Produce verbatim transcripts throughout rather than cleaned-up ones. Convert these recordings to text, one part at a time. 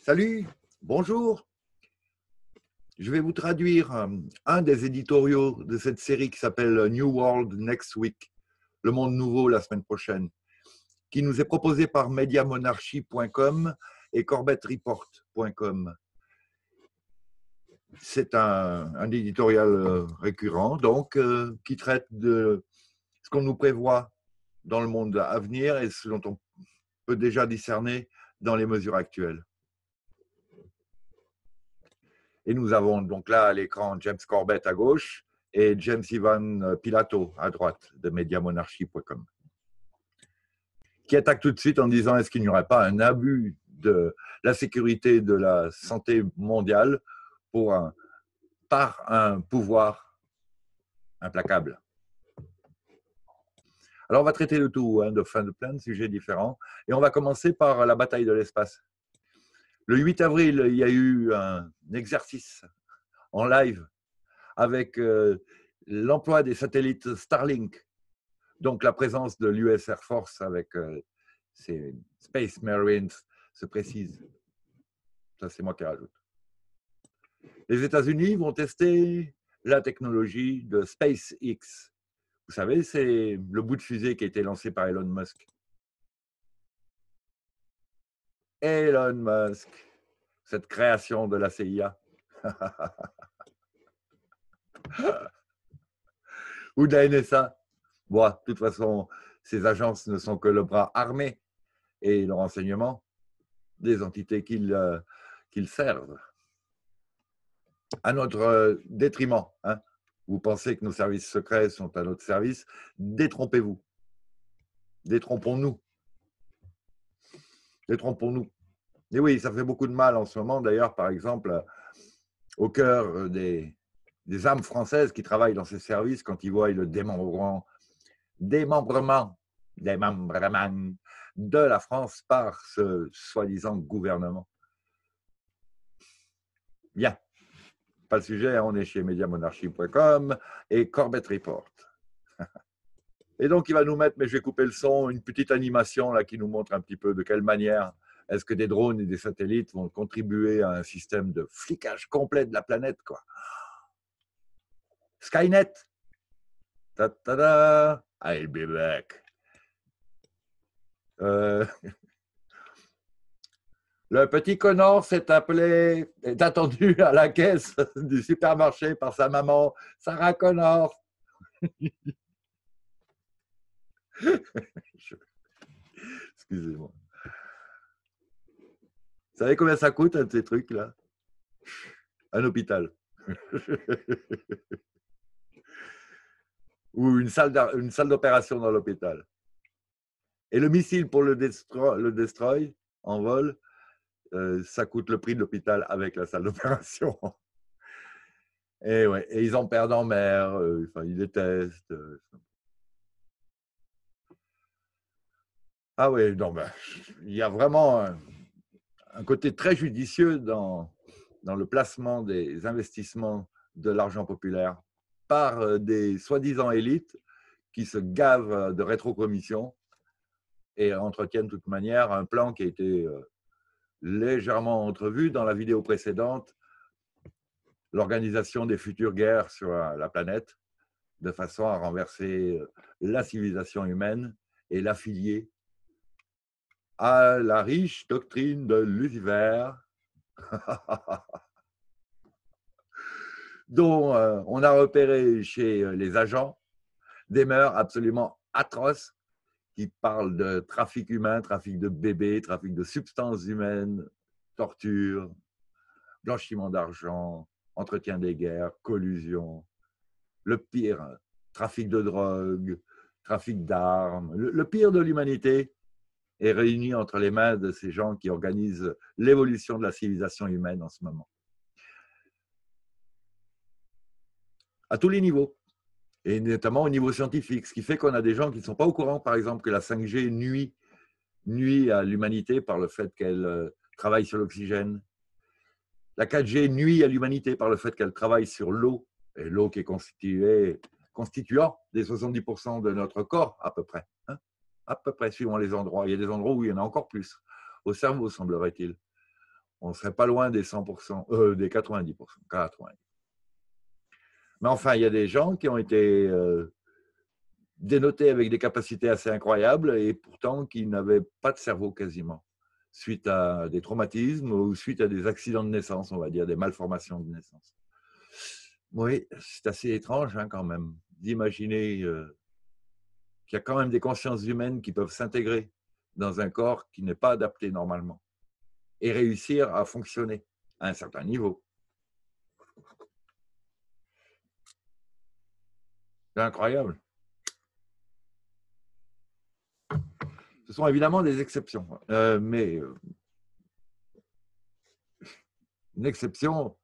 Salut, bonjour. Je vais vous traduire euh, un des éditoriaux de cette série qui s'appelle New World Next Week, Le Monde Nouveau la semaine prochaine, qui nous est proposé par mediamonarchy point com et corbett report point com. C'est un, un éditorial euh, récurrent, donc, euh, qui traite de ce qu'on nous prévoit dans le monde à venir et ce dont on peut déjà discerner dans les mesures actuelles. Et nous avons donc là à l'écran James Corbett à gauche et James Ivan Pilato à droite de mediamonarchy point com, qui attaque tout de suite en disant est-ce qu'il n'y aurait pas un abus de la sécurité de la santé mondiale pour un, par un pouvoir implacable. Alors on va traiter de tout, hein, de, de plein de sujets différents, et on va commencer par la bataille de l'espace. Le huit avril, il y a eu un exercice en live avec euh, l'emploi des satellites Starlink, donc la présence de l'U S Air Force avec euh, ses Space Marines se précise. Ça, c'est moi qui rajoute. Les États-Unis vont tester la technologie de SpaceX. Vous savez, c'est le bout de fusée qui a été lancé par Elon Musk. Elon Musk, cette création de la C I A. Ou de la N S A. Bon, de toute façon, ces agences ne sont que le bras armé et le renseignement des entités qu'ils euh, qu'ils servent. À notre euh, détriment. Hein. Vous pensez que nos services secrets sont à notre service, détrompez-vous. Détrompons-nous. Détrompons-nous. Et oui, ça fait beaucoup de mal en ce moment, d'ailleurs, par exemple, au cœur des, des âmes françaises qui travaillent dans ces services quand ils voient le démembrement, démembrement, démembrement de la France par ce soi-disant gouvernement. Bien. Pas le sujet, on est chez mediamonarchy point com et Corbett Report. Et donc, il va nous mettre, mais je vais couper le son, une petite animation là qui nous montre un petit peu de quelle manière est-ce que des drones et des satellites vont contribuer à un système de flicage complet de la planète, quoi. Skynet. Ta-ta-da, I'll be back. Euh... Le petit Connor s'est appelé, est attendu à la caisse du supermarché par sa maman, Sarah Connor. Excusez-moi. Vous savez combien ça coûte, un de ces trucs-là? Un hôpital. Ou une salle d'opération dans l'hôpital. Et le missile pour le destroy, le destroy en vol, euh, ça coûte le prix de l'hôpital avec la salle d'opération. Et, ouais, et ils en perdent en mer, euh, enfin, ils détestent. Euh. Ah oui, non, ben, il y a vraiment un, un côté très judicieux dans, dans le placement des investissements de l'argent populaire par des soi-disant élites qui se gavent de rétrocommissions et entretiennent de toute manière un plan qui a été légèrement entrevu dans la vidéo précédente, l'organisation des futures guerres sur la planète, de façon à renverser la civilisation humaine et l'affilier à la riche doctrine de Lucifer, dont euh, on a repéré chez les agents des mœurs absolument atroces qui parlent de trafic humain, trafic de bébés, trafic de substances humaines, torture, blanchiment d'argent, entretien des guerres, collusion, le pire, trafic de drogue, trafic d'armes, le, le pire de l'humanité est réuni entre les mains de ces gens qui organisent l'évolution de la civilisation humaine en ce moment. À tous les niveaux, et notamment au niveau scientifique, ce qui fait qu'on a des gens qui ne sont pas au courant, par exemple, que la cinq G nuit, nuit à l'humanité par le fait qu'elle travaille sur l'oxygène. La quatre G nuit à l'humanité par le fait qu'elle travaille sur l'eau, et l'eau qui est constituée, constituant des soixante-dix pour cent de notre corps, à peu près. Hein, à peu près, suivant les endroits. Il y a des endroits où il y en a encore plus. Au cerveau, semblerait-il. On ne serait pas loin des cent pour cent, euh, des quatre-vingt-dix pour cent. quatre-vingt-dix. Mais enfin, il y a des gens qui ont été euh, dénotés avec des capacités assez incroyables et pourtant qui n'avaient pas de cerveau quasiment, suite à des traumatismes ou suite à des accidents de naissance, on va dire, des malformations de naissance. Oui, c'est assez étrange hein, quand même d'imaginer euh, qu'il y a quand même des consciences humaines qui peuvent s'intégrer dans un corps qui n'est pas adapté normalement et réussir à fonctionner à un certain niveau. C'est incroyable. Ce sont évidemment des exceptions, euh, mais euh, une exception,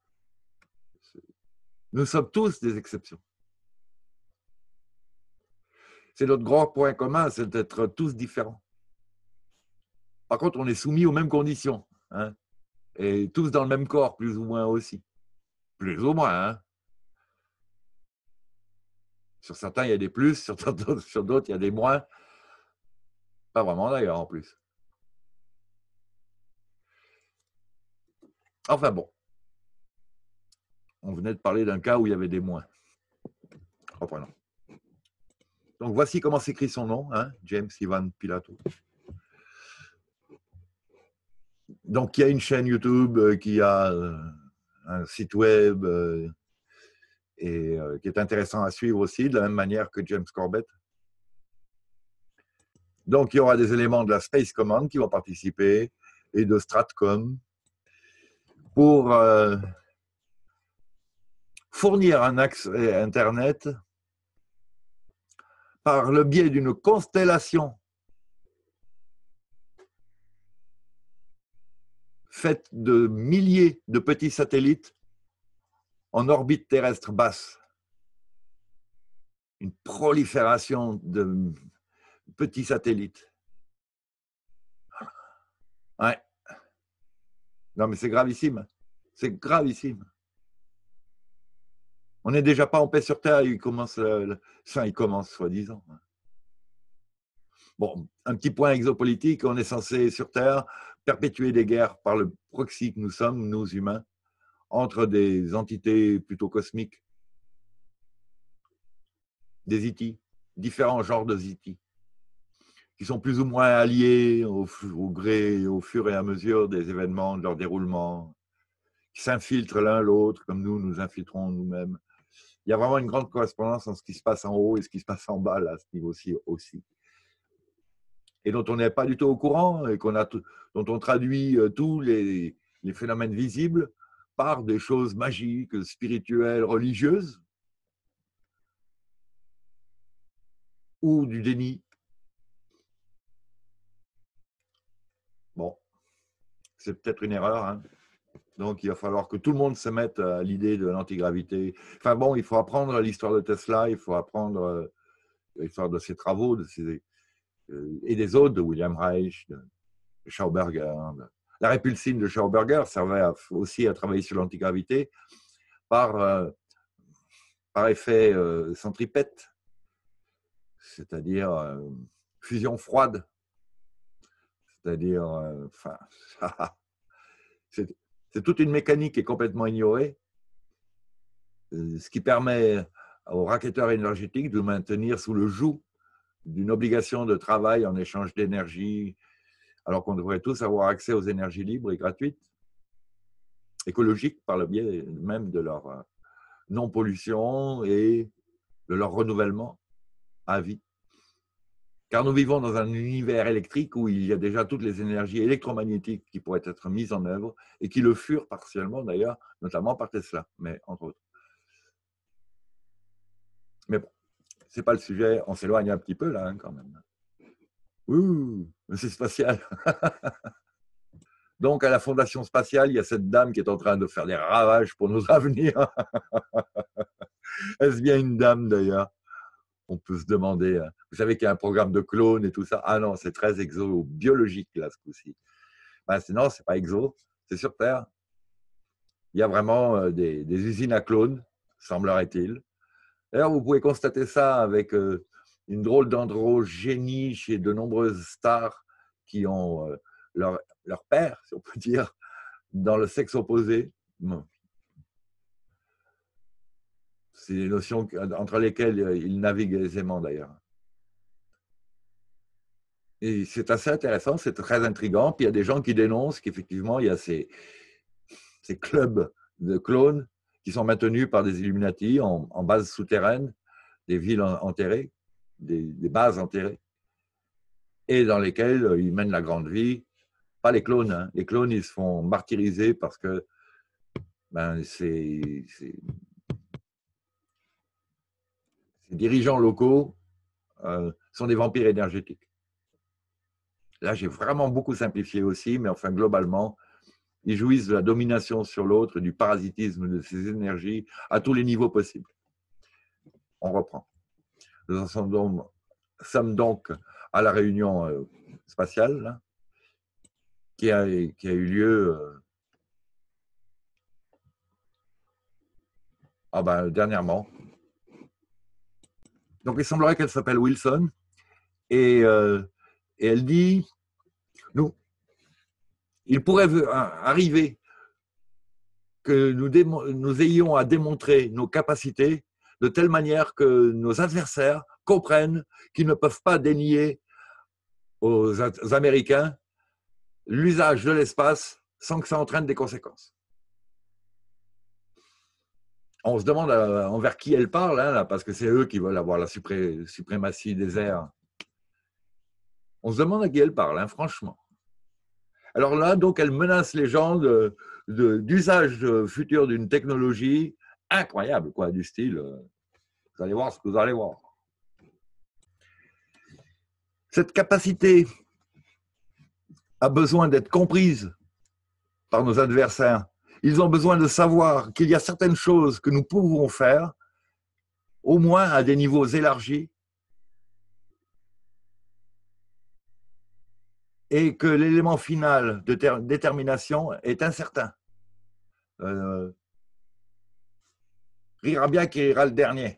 nous sommes tous des exceptions. C'est notre grand point commun, c'est d'être tous différents. Par contre, on est soumis aux mêmes conditions, hein, et tous dans le même corps, plus ou moins aussi. Plus ou moins, hein. Sur certains, il y a des plus, sur d'autres, sur d'autres, il y a des moins. Pas vraiment d'ailleurs, en plus. Enfin bon. On venait de parler d'un cas où il y avait des moins. Reprenons. Donc voici comment s'écrit son nom, hein, James Ivan Pilato. Donc il y a une chaîne YouTube qui a un site web et qui est intéressant à suivre aussi, de la même manière que James Corbett. Donc il y aura des éléments de la Space Command qui vont participer et de Stratcom pour euh, fournir un accès Internet par le biais d'une constellation faite de milliers de petits satellites en orbite terrestre basse. Une prolifération de petits satellites. Ouais. Non, mais c'est gravissime. C'est gravissime. On n'est déjà pas en paix sur Terre, il commence, enfin, il commence, soi-disant. Bon, un petit point exopolitique, on est censé, sur Terre, perpétuer des guerres par le proxy que nous sommes, nous humains, entre des entités plutôt cosmiques, des I T, différents genres de I T, qui sont plus ou moins alliés au, au gré, au fur et à mesure des événements, de leur déroulement, qui s'infiltrent l'un l'autre, comme nous, nous infiltrons nous-mêmes. Il y a vraiment une grande correspondance entre ce qui se passe en haut et ce qui se passe en bas, là, à ce niveau-ci aussi. Et dont on n'est pas du tout au courant, et qu'on a tout, dont on traduit tous les, les phénomènes visibles par des choses magiques, spirituelles, religieuses, ou du déni. Bon, c'est peut-être une erreur, hein. Donc, il va falloir que tout le monde se mette à l'idée de l'antigravité. Enfin bon, il faut apprendre l'histoire de Tesla, il faut apprendre l'histoire de ses travaux de ses, et des autres, de William Reich, de Schauberger. La répulsine de Schauberger servait à, aussi à travailler sur l'antigravité par, euh, par effet euh, centripète, c'est-à-dire euh, fusion froide. C'est-à-dire, euh, enfin, c'est toute une mécanique qui est complètement ignorée, ce qui permet aux racketteurs énergétiques de maintenir sous le joug d'une obligation de travail en échange d'énergie, alors qu'on devrait tous avoir accès aux énergies libres et gratuites, écologiques par le biais même de leur non-pollution et de leur renouvellement à vie. Car nous vivons dans un univers électrique où il y a déjà toutes les énergies électromagnétiques qui pourraient être mises en œuvre et qui le furent partiellement d'ailleurs, notamment par Tesla, mais entre autres. Mais bon, ce n'est pas le sujet, on s'éloigne un petit peu là hein, quand même. Ouh, c'est spatial. Donc à la Fondation spatiale, il y a cette dame qui est en train de faire des ravages pour nos avenirs. Est-ce bien une dame d'ailleurs? On peut se demander, vous savez qu'il y a un programme de clones et tout ça. Ah non, c'est très exo-biologique là ce coup-ci. Ben, non, ce n'est pas exo, c'est sur Terre. Il y a vraiment des, des usines à clones, semblerait-il. D'ailleurs, vous pouvez constater ça avec une drôle d'androgénie chez de nombreuses stars qui ont leur, leur père, si on peut dire, dans le sexe opposé. C'est des notions entre lesquelles il navigue aisément d'ailleurs. Et c'est assez intéressant, c'est très intriguant. Puis il y a des gens qui dénoncent qu'effectivement, il y a ces, ces clubs de clones qui sont maintenus par des Illuminati en, en base souterraine, des villes enterrées, des, des bases enterrées, et dans lesquelles ils mènent la grande vie. Pas les clones, hein. Les clones, ils se font martyriser parce que ben, ces, ces, ces dirigeants locaux euh, sont des vampires énergétiques. Là, j'ai vraiment beaucoup simplifié aussi, mais enfin, globalement, ils jouissent de la domination sur l'autre, du parasitisme de ces énergies à tous les niveaux possibles. On reprend. Nous sommes donc à la réunion spatiale là, qui, a, qui a eu lieu euh, ah ben, dernièrement. Donc, il semblerait qu'elle s'appelle Wilson et, euh, et elle dit, nous, il pourrait arriver que nous, nous ayons à démontrer nos capacités de telle manière que nos adversaires comprennent qu'ils ne peuvent pas dénier aux Américains l'usage de l'espace sans que ça entraîne des conséquences. On se demande envers qui elle parle, hein, là, parce que c'est eux qui veulent avoir la supré suprématie des airs. On se demande à qui elle parle, hein, franchement. Alors là, donc, elle menace les gens d'usage de, de, futur d'une technologie incroyable, quoi, du style, euh, vous allez voir ce que vous allez voir. Cette capacité a besoin d'être comprise par nos adversaires. Ils ont besoin de savoir qu'il y a certaines choses que nous pouvons faire, au moins à des niveaux élargis, et que l'élément final de détermination est incertain. Euh, rira bien qui rira le dernier.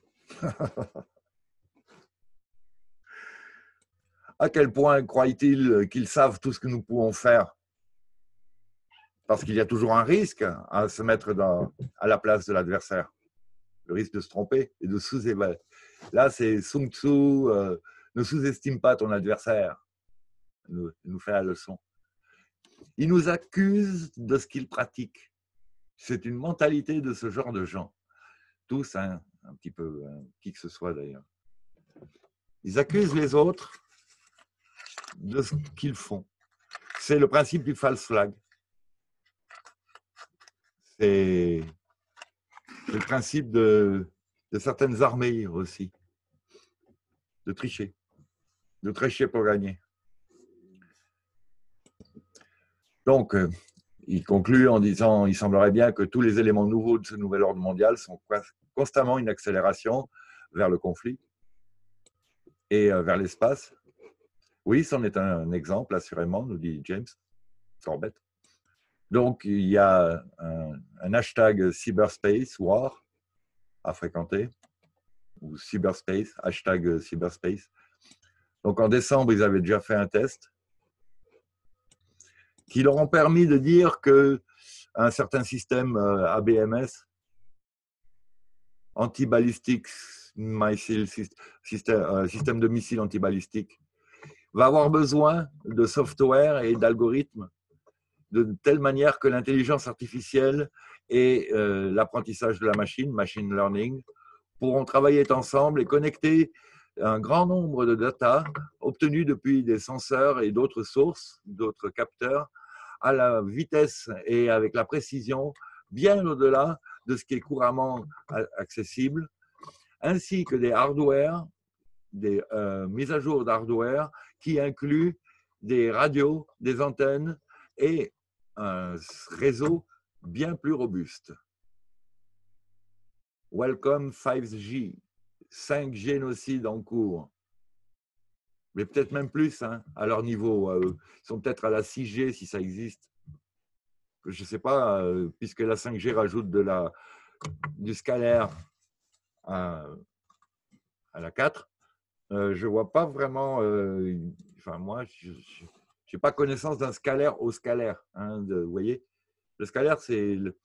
À quel point croient-ils qu'ils savent tout ce que nous pouvons faire? Parce qu'il y a toujours un risque à se mettre dans, à la place de l'adversaire. Le risque de se tromper et de sous-évaluer. Là, c'est Sun Tzu, euh, ne sous-estime pas ton adversaire. Il nous, nous fait la leçon. Il nous accuse de ce qu'il pratique. C'est une mentalité de ce genre de gens. Tous, hein, un petit peu, hein, qui que ce soit d'ailleurs. Ils accusent les autres de ce qu'ils font. C'est le principe du false flag. C'est le principe de, de certaines armées aussi, de tricher, de tricher pour gagner. Donc, euh, il conclut en disant, il semblerait bien que tous les éléments nouveaux de ce nouvel ordre mondial sont constamment une accélération vers le conflit et euh, vers l'espace. Oui, c'en est un exemple, assurément, nous dit James Corbett. Donc, il y a un, un hashtag cyberspace war à fréquenter, ou cyberspace, hashtag cyberspace. Donc, en décembre, ils avaient déjà fait un test qui leur ont permis de dire qu'un certain système A B M S, anti-ballistic missile système, système de missiles antibalistiques, va avoir besoin de software et d'algorithmes de telle manière que l'intelligence artificielle et euh, l'apprentissage de la machine, machine learning, pourront travailler ensemble et connecter un grand nombre de data obtenus depuis des senseurs et d'autres sources, d'autres capteurs, à la vitesse et avec la précision bien au-delà de ce qui est couramment accessible, ainsi que des hardware, des euh, mises à jour d'hardware qui incluent des radios, des antennes et un réseau bien plus robuste. Welcome cinq G, cinq génocides en cours. Mais peut-être même plus, hein, à leur niveau. Euh, ils sont peut-être à la six G si ça existe. Je ne sais pas, euh, puisque la cinq G rajoute de la, du scalaire à, à la quatre. Euh, je ne vois pas vraiment. Euh, enfin, moi, je n'ai pas connaissance d'un scalaire au scalaire. Hein, de, vous voyez, Le scalaire, c'est le,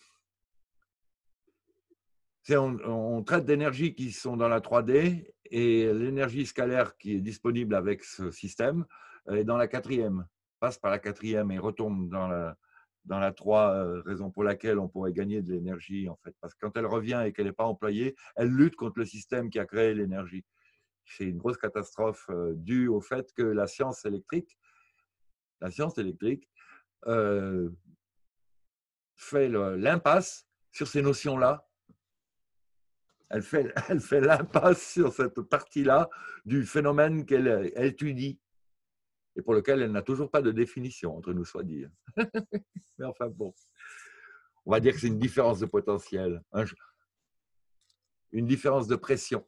On, on traite d'énergies qui sont dans la trois D et l'énergie scalaire qui est disponible avec ce système est dans la quatrième, passe par la quatrième et retourne dans la, dans la trois, raison pour laquelle on pourrait gagner de l'énergie en fait. Parce que quand elle revient et qu'elle n'est pas employée, elle lutte contre le système qui a créé l'énergie. C'est une grosse catastrophe due au fait que la science électrique, la science électrique euh, fait l'impasse sur ces notions-là. Elle fait, elle fait l'impasse sur cette partie-là du phénomène qu'elle étudie et pour lequel elle n'a toujours pas de définition, entre nous soit dit. Mais enfin bon, on va dire que c'est une différence de potentiel, une différence de pression.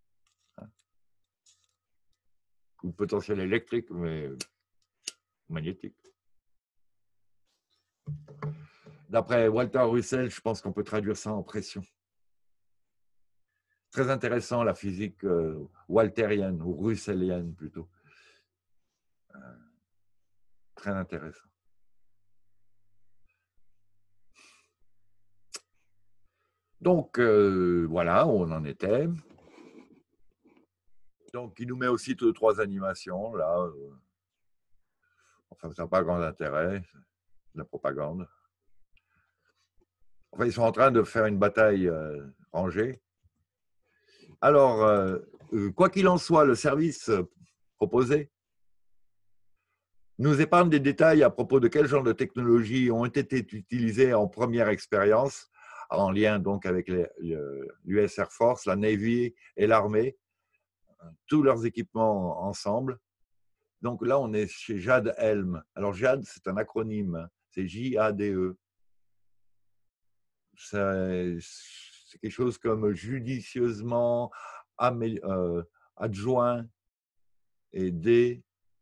Ou potentiel électrique, mais magnétique. D'après Walter Russell, je pense qu'on peut traduire ça en pression. Très intéressant, la physique euh, walterienne, ou russellienne plutôt. Euh, très intéressant. Donc, euh, voilà où on en était. Donc, il nous met aussi deux, trois animations, là. Euh, enfin, ça n'a pas grand intérêt, la propagande. Enfin, ils sont en train de faire une bataille euh, rangée. Alors, euh, quoi qu'il en soit, le service proposé nous épargne des détails à propos de quel genre de technologies ont été utilisées en première expérience, en lien donc avec l'U S Air Force, la Navy et l'armée, tous leurs équipements ensemble. Donc là, on est chez Jade Helm. Alors Jade, c'est un acronyme, c'est J A D E. C'est quelque chose comme judicieusement euh, adjoint et D.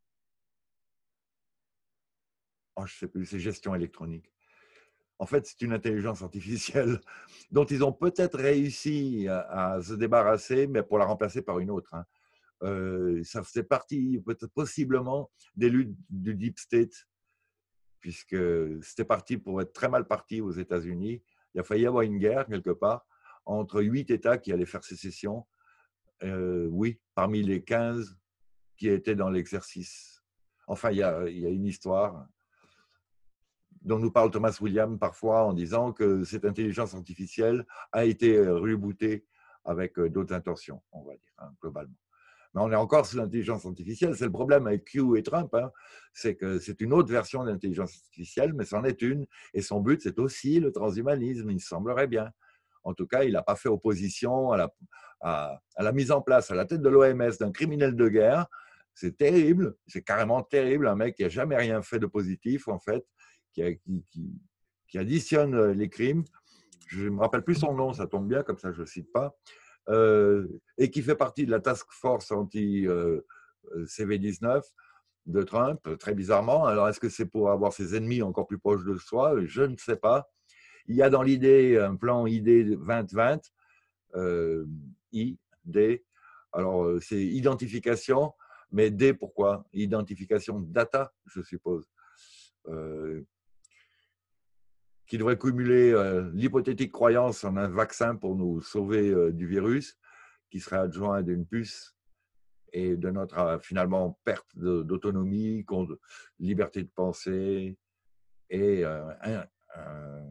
Oh, je ne sais plus, c'est gestion électronique. En fait, c'est une intelligence artificielle dont ils ont peut-être réussi à, à se débarrasser, mais pour la remplacer par une autre. Hein. Euh, ça faisait partie, peut-être possiblement, des luttes du Deep State, puisque c'était parti pour être très mal parti aux États-Unis. Il a failli y avoir une guerre, quelque part, entre huit États qui allaient faire sécession. Euh, oui, parmi les quinze qui étaient dans l'exercice. Enfin, il y a, il y a une histoire dont nous parle Thomas Williams parfois en disant que cette intelligence artificielle a été rebootée avec d'autres intentions, on va dire, hein, globalement. Mais on est encore sous l'intelligence artificielle. C'est le problème avec Q et Trump, hein, c'est que c'est une autre version d'intelligence artificielle, mais c'en est une. Et son but, c'est aussi le transhumanisme, il semblerait bien. En tout cas, il n'a pas fait opposition à la, à, à la mise en place à la tête de l'O M S d'un criminel de guerre. C'est terrible, c'est carrément terrible, un mec qui n'a jamais rien fait de positif, en fait, qui, qui, qui, qui additionne les crimes. Je ne me rappelle plus son nom, ça tombe bien, comme ça je ne le cite pas. Euh, et qui fait partie de la task force anti-C V dix-neuf de Trump, très bizarrement. Alors, est-ce que c'est pour avoir ses ennemis encore plus proches de soi? Je ne sais pas. Il y a dans l'idée un plan I D vingt vingt, euh, I, D. Alors, c'est identification, mais D, pourquoi? Identification data, je suppose. Euh, qui devrait cumuler euh, l'hypothétique croyance en un vaccin pour nous sauver euh, du virus, qui serait adjoint d'une puce et de notre euh, finalement perte d'autonomie, de liberté de penser et euh, un, un,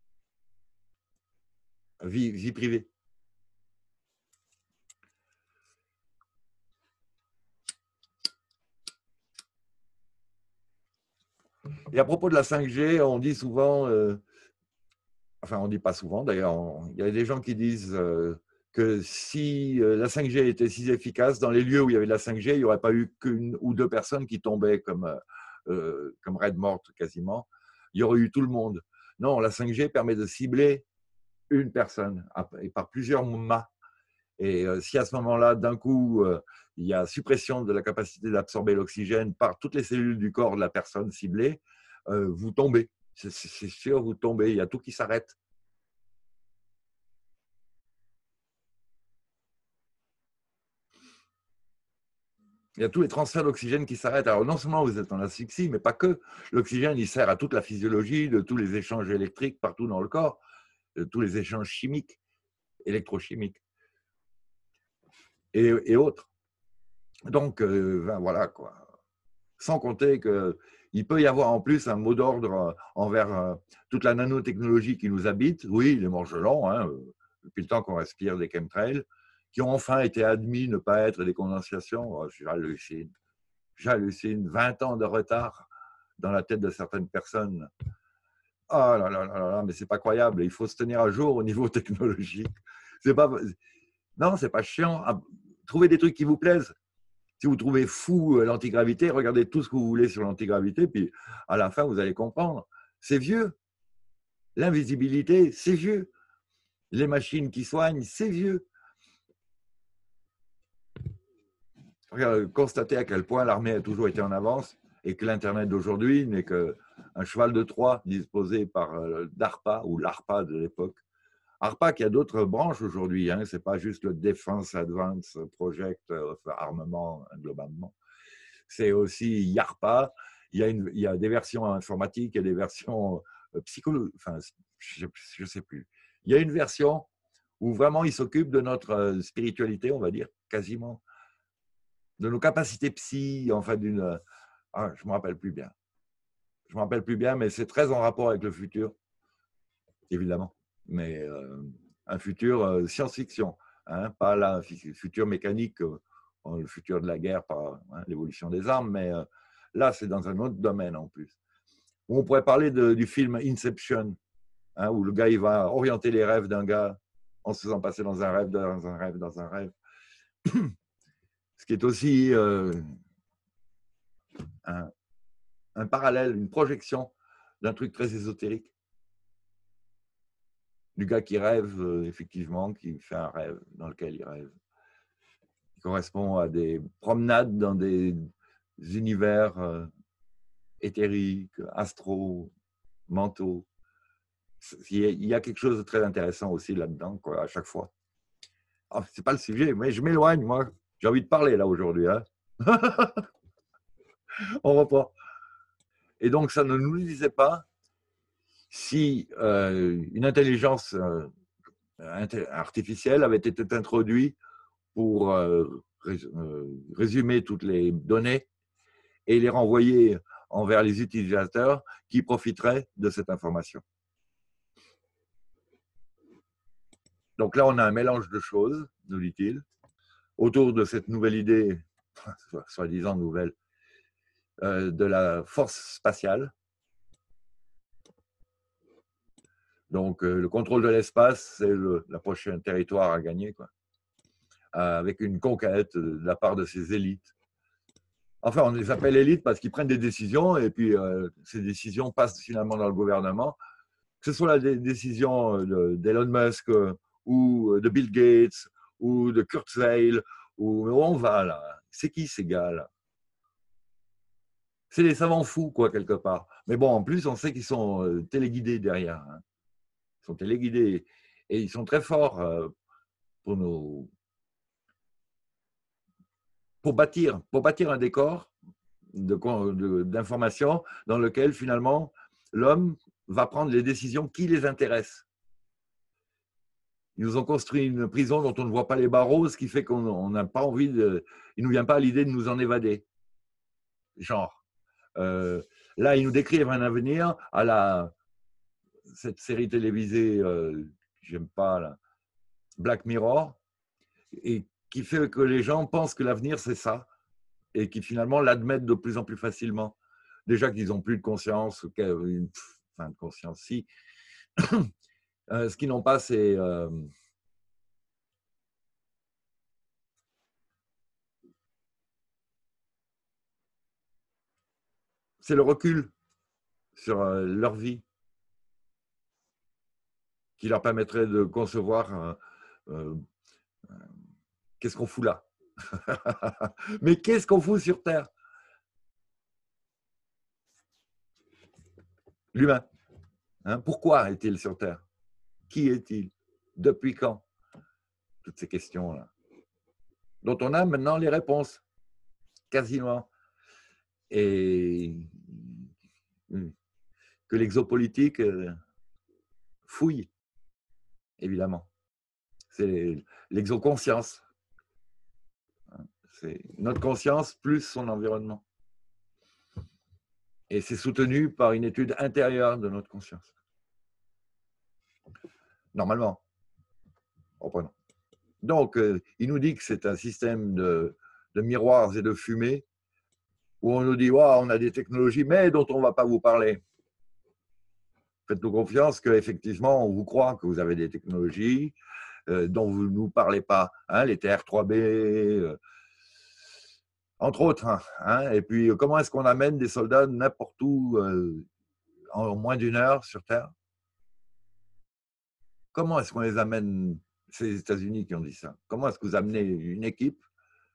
vie, vie privée. Et à propos de la cinq G, on dit souvent, euh, enfin on ne dit pas souvent d'ailleurs, il y a des gens qui disent euh, que si la cinq G était si efficace, dans les lieux où il y avait de la cinq G, il n'y aurait pas eu qu'une ou deux personnes qui tombaient comme, euh, comme raide morte quasiment. Il y aurait eu tout le monde. Non, la cinq G permet de cibler une personne et par plusieurs mâts. Et euh, si à ce moment-là, d'un coup, euh, il y a suppression de la capacité d'absorber l'oxygène par toutes les cellules du corps de la personne ciblée, euh, vous tombez. C'est sûr, vous tombez. Il y a tout qui s'arrête. Il y a tous les transferts d'oxygène qui s'arrêtent. Alors, non seulement vous êtes en asphyxie, mais pas que. L'oxygène, il sert à toute la physiologie de tous les échanges électriques partout dans le corps, de tous les échanges chimiques, électrochimiques et, et autres. Donc, euh, ben voilà, quoi. Sans compter qu'il peut y avoir en plus un mot d'ordre envers toute la nanotechnologie qui nous habite. Oui, les morgelons, hein, depuis le temps qu'on respire des chemtrails, qui ont enfin été admis ne pas être des condensations. Oh, j'hallucine. J'hallucine. vingt ans de retard dans la tête de certaines personnes. Oh là là là là, mais c'est pas croyable. Il faut se tenir à jour au niveau technologique. C'est pas... Non, c'est pas chiant. Trouvez des trucs qui vous plaisent. Si vous trouvez fou l'antigravité, regardez tout ce que vous voulez sur l'antigravité, puis à la fin, vous allez comprendre. C'est vieux. L'invisibilité, c'est vieux. Les machines qui soignent, c'est vieux. Constatez à quel point l'armée a toujours été en avance et que l'Internet d'aujourd'hui n'est qu'un cheval de Troie disposé par DARPA ou l'ARPA de l'époque. ARPA qui a d'autres branches aujourd'hui, hein, ce n'est pas juste le Defense Advanced Project of Armement globalement. C'est aussi YARPA, il y, a une, il y a des versions informatiques, il y a des versions psychologiques, enfin, je ne sais plus. Il y a une version où vraiment il s'occupe de notre spiritualité, on va dire, quasiment, de nos capacités psy, enfin d'une... Ah, je ne me rappelle plus bien. Je ne me rappelle plus bien, mais c'est très en rapport avec le futur, évidemment. Mais euh, un futur euh, science-fiction, hein, pas là, un futur mécanique, euh, le futur de la guerre par hein, l'évolution des armes, mais euh, là, c'est dans un autre domaine en plus. On pourrait parler de, du film Inception, hein, où le gars, il va orienter les rêves d'un gars en se faisant passer dans un rêve, dans un rêve, dans un rêve. Ce qui est aussi euh, un, un parallèle, une projection d'un truc très ésotérique. Du gars qui rêve, euh, effectivement, qui fait un rêve dans lequel il rêve. Qui correspond à des promenades dans des univers euh, éthériques, astro, mentaux. Il y a quelque chose de très intéressant aussi là-dedans, quoi, à chaque fois. Oh, c'est pas le sujet, mais je m'éloigne, moi. J'ai envie de parler là aujourd'hui. Hein. On reprend. Et donc, ça ne nous disait pas si euh, une intelligence euh, artificielle avait été introduite pour euh, résumer toutes les données et les renvoyer envers les utilisateurs qui profiteraient de cette information. Donc là, on a un mélange de choses, nous dit-il, autour de cette nouvelle idée, soi-disant nouvelle, euh, de la force spatiale. Donc, euh, le contrôle de l'espace, c'est le la prochain territoire à gagner, quoi, euh, avec une conquête de la part de ces élites. Enfin, on les appelle élites parce qu'ils prennent des décisions et puis euh, ces décisions passent finalement dans le gouvernement. Que ce soit la décision d'Elon Musk ou de Bill Gates ou de Kurzweil, où on va là. C'est qui ces gars-là? C'est des savants fous, quoi, quelque part. Mais bon, en plus, on sait qu'ils sont téléguidés derrière. Hein. Ils sont téléguidés et ils sont très forts pour nous, pour bâtir, pour bâtir un décor d'informations dans lequel finalement l'homme va prendre les décisions qui les intéressent. Ils nous ont construit une prison dont on ne voit pas les barreaux, ce qui fait qu'on n'a pas envie de... Il ne nous vient pas à l'idée de nous en évader. Genre. Euh, là, ils nous décrivent un avenir à la... cette série télévisée, euh, j'aime pas, là, Black Mirror, et qui fait que les gens pensent que l'avenir, c'est ça, et qui finalement l'admettent de plus en plus facilement. Déjà qu'ils n'ont plus de conscience, enfin de conscience, si. euh, ce qu'ils n'ont pas, c'est... Euh, c'est le recul sur euh, leur vie qui leur permettrait de concevoir euh, euh, qu'est-ce qu'on fout là. Mais qu'est-ce qu'on fout sur Terre? L'humain. Hein, pourquoi est-il sur Terre? Qui est-il? Depuis quand? Toutes ces questions-là, dont on a maintenant les réponses. quasiment. Et que l'exopolitique fouille, évidemment. C'est l'exoconscience. C'est notre conscience plus son environnement. Et c'est soutenu par une étude intérieure de notre conscience. Normalement. Reprenons. Donc, euh, il nous dit que c'est un système de, de miroirs et de fumée où on nous dit wow, on a des technologies, mais dont on ne va pas vous parler. Faites-nous confiance qu'effectivement, on vous croit que vous avez des technologies euh, dont vous ne nous parlez pas. Hein, les T R trois B, euh, entre autres. Hein, et puis, comment est-ce qu'on amène des soldats n'importe où euh, en moins d'une heure sur Terre? Comment est-ce qu'on les amène? C'est les États-Unis qui ont dit ça. Comment est-ce que vous amenez une équipe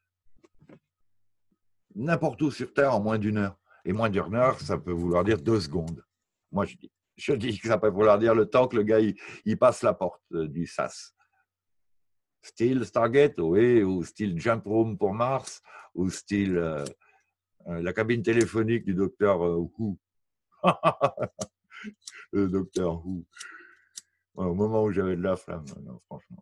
n'importe où sur Terre en moins d'une heure? Et moins d'une heure, ça peut vouloir dire deux secondes. Moi, je dis, je dis que ça peut vouloir dire le temps que le gars il, il passe la porte du S A S. Style Stargate, oui, ou style Jump Room pour Mars, ou style euh, euh, la cabine téléphonique du docteur euh, Who. Le docteur Who. Ouais, au moment où j'avais de la flamme, non, franchement.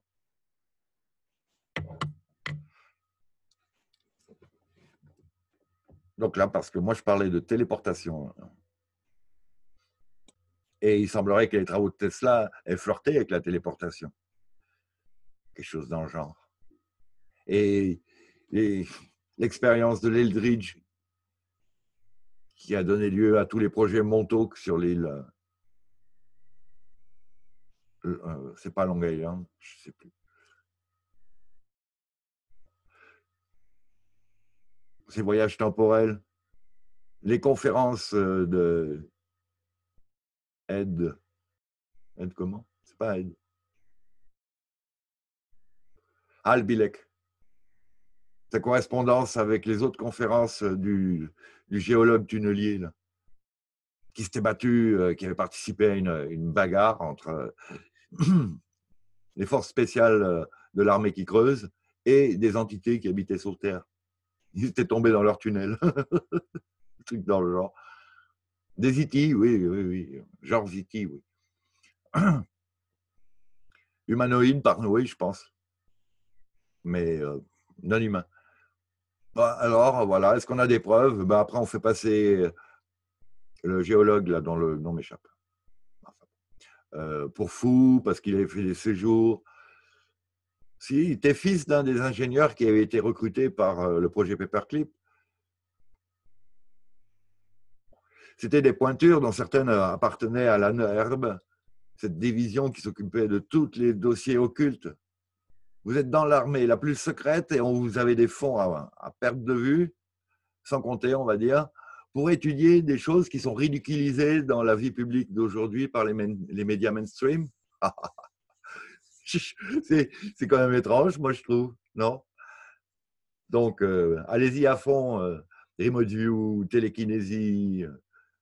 Donc là, parce que moi, je parlais de téléportation. Et il semblerait que les travaux de Tesla aient flirté avec la téléportation. Quelque chose dans le genre. Et, et l'expérience de l'Eldridge, qui a donné lieu à tous les projets Montauk sur l'île. Euh, c'est pas Long Island, je ne sais plus. Ces voyages temporels, les conférences de Ed. Ed comment? C'est pas Ed. Al Bilek. Sa correspondance avec les autres conférences du, du géologue tunnelier, là, qui s'était battu, euh, qui avait participé à une, une bagarre entre euh, les forces spéciales de l'armée qui creuse et des entités qui habitaient sur Terre. Ils étaient tombés dans leur tunnel. Un truc dans le genre. Des E T, oui, oui, oui. Genre E T, oui. Humanoïde par oui, je pense. Mais euh, non humain. Bah, alors, voilà, est-ce qu'on a des preuves? Bah, après, on fait passer le géologue, là, dont le nom m'échappe. Enfin, euh, pour fou, parce qu'il avait fait des séjours. Si, il était fils d'un des ingénieurs qui avait été recruté par euh, le projet Paperclip. C'était des pointures dont certaines appartenaient à l'A N E R B, cette division qui s'occupait de tous les dossiers occultes. Vous êtes dans l'armée la plus secrète et on vous avez des fonds à, à perte de vue, sans compter, on va dire, pour étudier des choses qui sont ridiculisées dans la vie publique d'aujourd'hui par les, les médias mainstream. c'est, c'est quand même étrange, moi, je trouve, non? Donc, euh, allez-y à fond, euh, remote view, télékinésie, euh,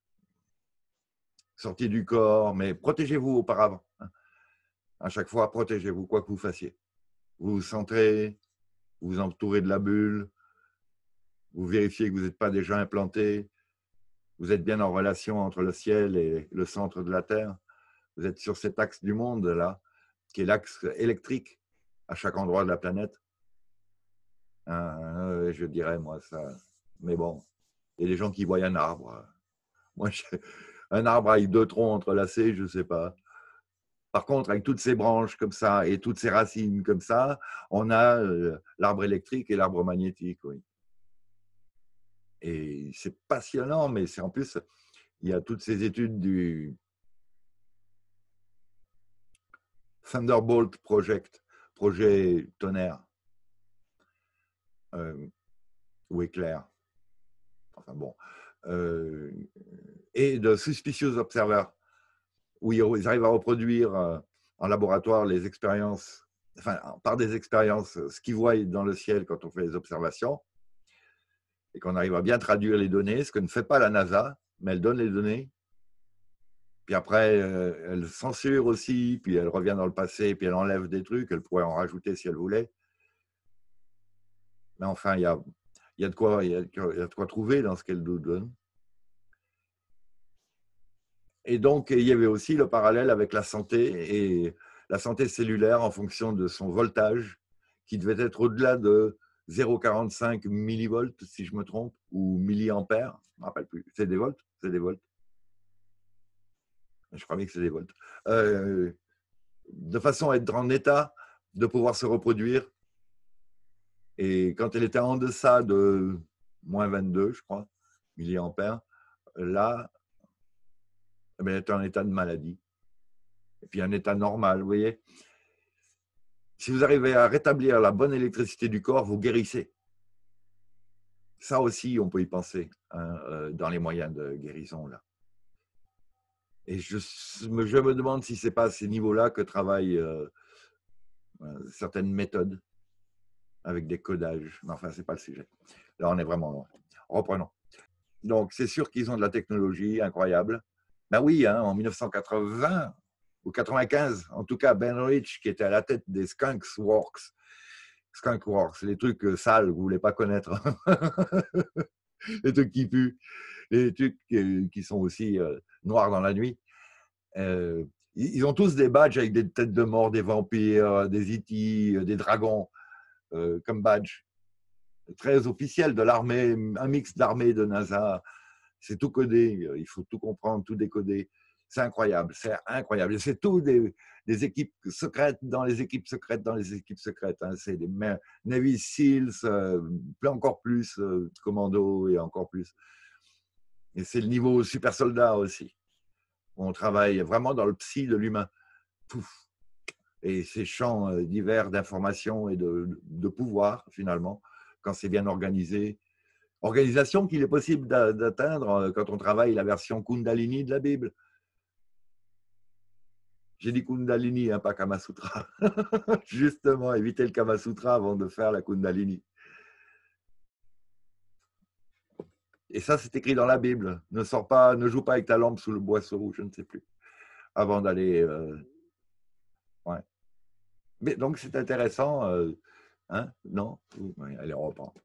sortie du corps, mais protégez-vous auparavant. À chaque fois, protégez-vous, quoi que vous fassiez. Vous vous centrez, vous vous entourez de la bulle, vous vérifiez que vous n'êtes pas déjà implanté, vous êtes bien en relation entre le ciel et le centre de la Terre. Vous êtes sur cet axe du monde, là, qui est l'axe électrique à chaque endroit de la planète. Euh, je dirais, moi, ça. Mais bon, il y a des gens qui voient un arbre. Moi, je... un arbre avec deux troncs entrelacés, je ne sais pas. Par contre, avec toutes ces branches comme ça et toutes ces racines comme ça, on a euh, l'arbre électrique et l'arbre magnétique, oui. Et c'est passionnant, mais c'est en plus, il y a toutes ces études du Thunderbolt Project, projet tonnerre, euh, ou éclair, enfin bon, euh, et de Suspicious Observer, où ils arrivent à reproduire euh, en laboratoire les expériences, enfin, par des expériences, ce qu'ils voient dans le ciel quand on fait les observations, et qu'on arrive à bien traduire les données, ce que ne fait pas la NASA, mais elle donne les données. Puis après, euh, elle censure aussi, puis elle revient dans le passé, puis elle enlève des trucs, elle pourrait en rajouter si elle voulait. Mais enfin, il y a, Il y a de quoi, il y a, il y a de quoi trouver dans ce qu'elle nous donne. Et donc, il y avait aussi le parallèle avec la santé et la santé cellulaire en fonction de son voltage, qui devait être au-delà de zéro virgule quarante-cinq millivolts, si je me trompe, ou milliampères, je ne me rappelle plus. C'est des volts? C'est des volts. Je crois bien que c'est des volts. Euh, de façon à être en état de pouvoir se reproduire. Et quand elle était en deçà de moins vingt-deux, je crois, milliampères, là, elle était en état de maladie. Et puis un état normal, vous voyez. Si vous arrivez à rétablir la bonne électricité du corps, vous guérissez. Ça aussi, on peut y penser hein, dans les moyens de guérison. Là. Et je, je me demande si ce n'est pas à ces niveaux-là que travaillent euh, certaines méthodes avec des codages. Mais enfin, ce n'est pas le sujet. Là, on est vraiment loin. Reprenons. Donc, c'est sûr qu'ils ont de la technologie incroyable. Ben oui, hein, en mille neuf cent quatre-vingts ou quatre-vingt-quinze, en tout cas, Ben Rich, qui était à la tête des Skunks Works, Skunk Works, les trucs sales que vous ne voulez pas connaître, les trucs qui puent, les trucs qui sont aussi euh, noirs dans la nuit. Euh, ils ont tous des badges avec des têtes de mort, des vampires, des E T, des dragons euh, comme badge. Très officiel de l'armée, un mix d'armée et de NASA. C'est tout codé, il faut tout comprendre, tout décoder. C'est incroyable, c'est incroyable. C'est tout des, des équipes secrètes dans les équipes secrètes dans les équipes secrètes. Hein. C'est des Navy Seals, euh, encore plus, euh, commando et encore plus. Et c'est le niveau super soldat aussi. On travaille vraiment dans le psy de l'humain. Et ces champs divers d'information et de, de pouvoir, finalement, quand c'est bien organisé. Organisation qu'il est possible d'atteindre quand on travaille la version Kundalini de la Bible. J'ai dit Kundalini, hein, pas Kamasutra. Justement, éviter le Kamasutra avant de faire la Kundalini. Et ça, c'est écrit dans la Bible. Ne sors pas, ne joue pas avec ta lampe sous le boisseau, je ne sais plus, avant d'aller. Euh... Ouais. Mais donc, c'est intéressant. Euh... Hein? Non? Oui, allez, on reprend.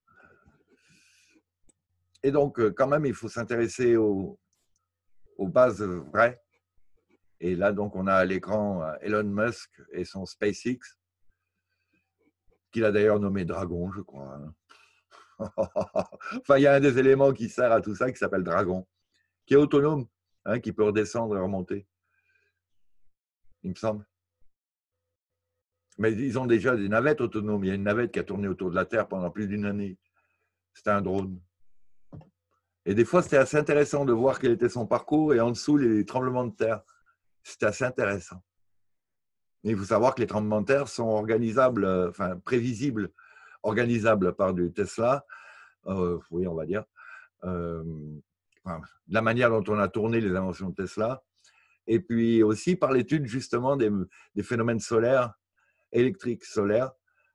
Et donc, quand même, il faut s'intéresser aux, aux bases vraies. Et là, donc, on a à l'écran Elon Musk et son SpaceX, qu'il a d'ailleurs nommé Dragon, je crois. Enfin, il y a un des éléments qui sert à tout ça qui s'appelle Dragon, qui est autonome, hein, qui peut redescendre et remonter, il me semble. Mais ils ont déjà des navettes autonomes. Il y a une navette qui a tourné autour de la Terre pendant plus d'une année. C'était un drone. Et des fois, c'était assez intéressant de voir quel était son parcours et en dessous, les tremblements de terre. C'était assez intéressant. Et il faut savoir que les tremblements de terre sont organisables, enfin prévisibles, organisables par du Tesla, euh, oui, on va dire, euh, enfin, de la manière dont on a tourné les inventions de Tesla, et puis aussi par l'étude justement des, des phénomènes solaires, électriques solaires,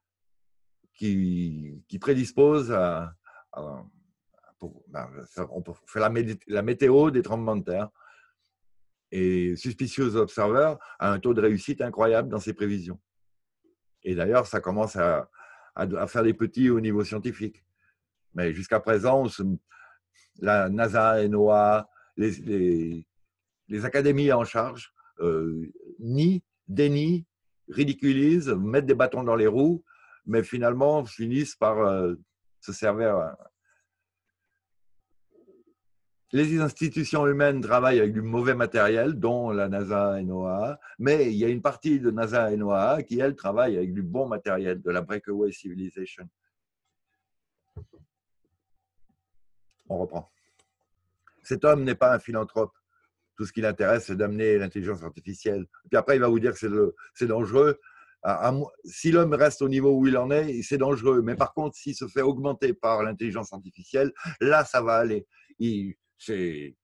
qui, qui prédisposent à, à pour, ben, on peut faire la, la météo des tremblements de terre. Et Suspicious Observer a un taux de réussite incroyable dans ses prévisions. Et d'ailleurs, ça commence à, à, à faire des petits au niveau scientifique. Mais jusqu'à présent, se, la NASA, NOAA, les, les, les académies en charge euh, nient, dénient, ridiculisent, mettent des bâtons dans les roues, mais finalement finissent par euh, se servir. Les institutions humaines travaillent avec du mauvais matériel, dont la NASA et NOAA, mais il y a une partie de NASA et NOAA qui, elle, travaille avec du bon matériel, de la breakaway civilization. On reprend. Cet homme n'est pas un philanthrope. Tout ce qui l'intéresse, c'est d'amener l'intelligence artificielle. Puis après, il va vous dire que c'est dangereux. Si l'homme reste au niveau où il en est, c'est dangereux. Mais par contre, s'il se fait augmenter par l'intelligence artificielle, là, ça va aller. Il, C'est,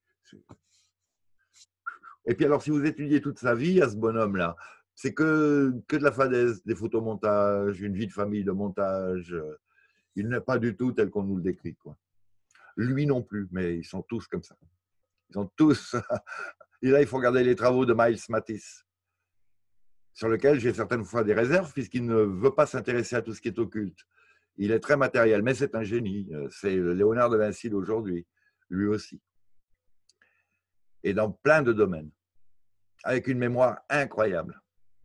Et puis alors, si vous étudiez toute sa vie à ce bonhomme-là, c'est que, que de la fadaise, des photomontages, une vie de famille de montage. Il n'est pas du tout tel qu'on nous le décrit, quoi. Lui non plus, mais ils sont tous comme ça. Ils sont tous... Et là, il faut regarder les travaux de Miles Mattis, sur lequel j'ai certaines fois des réserves, puisqu'il ne veut pas s'intéresser à tout ce qui est occulte. Il est très matériel, mais c'est un génie. C'est Léonard de Vinci d'aujourd'hui, lui aussi. Et dans plein de domaines, avec une mémoire incroyable.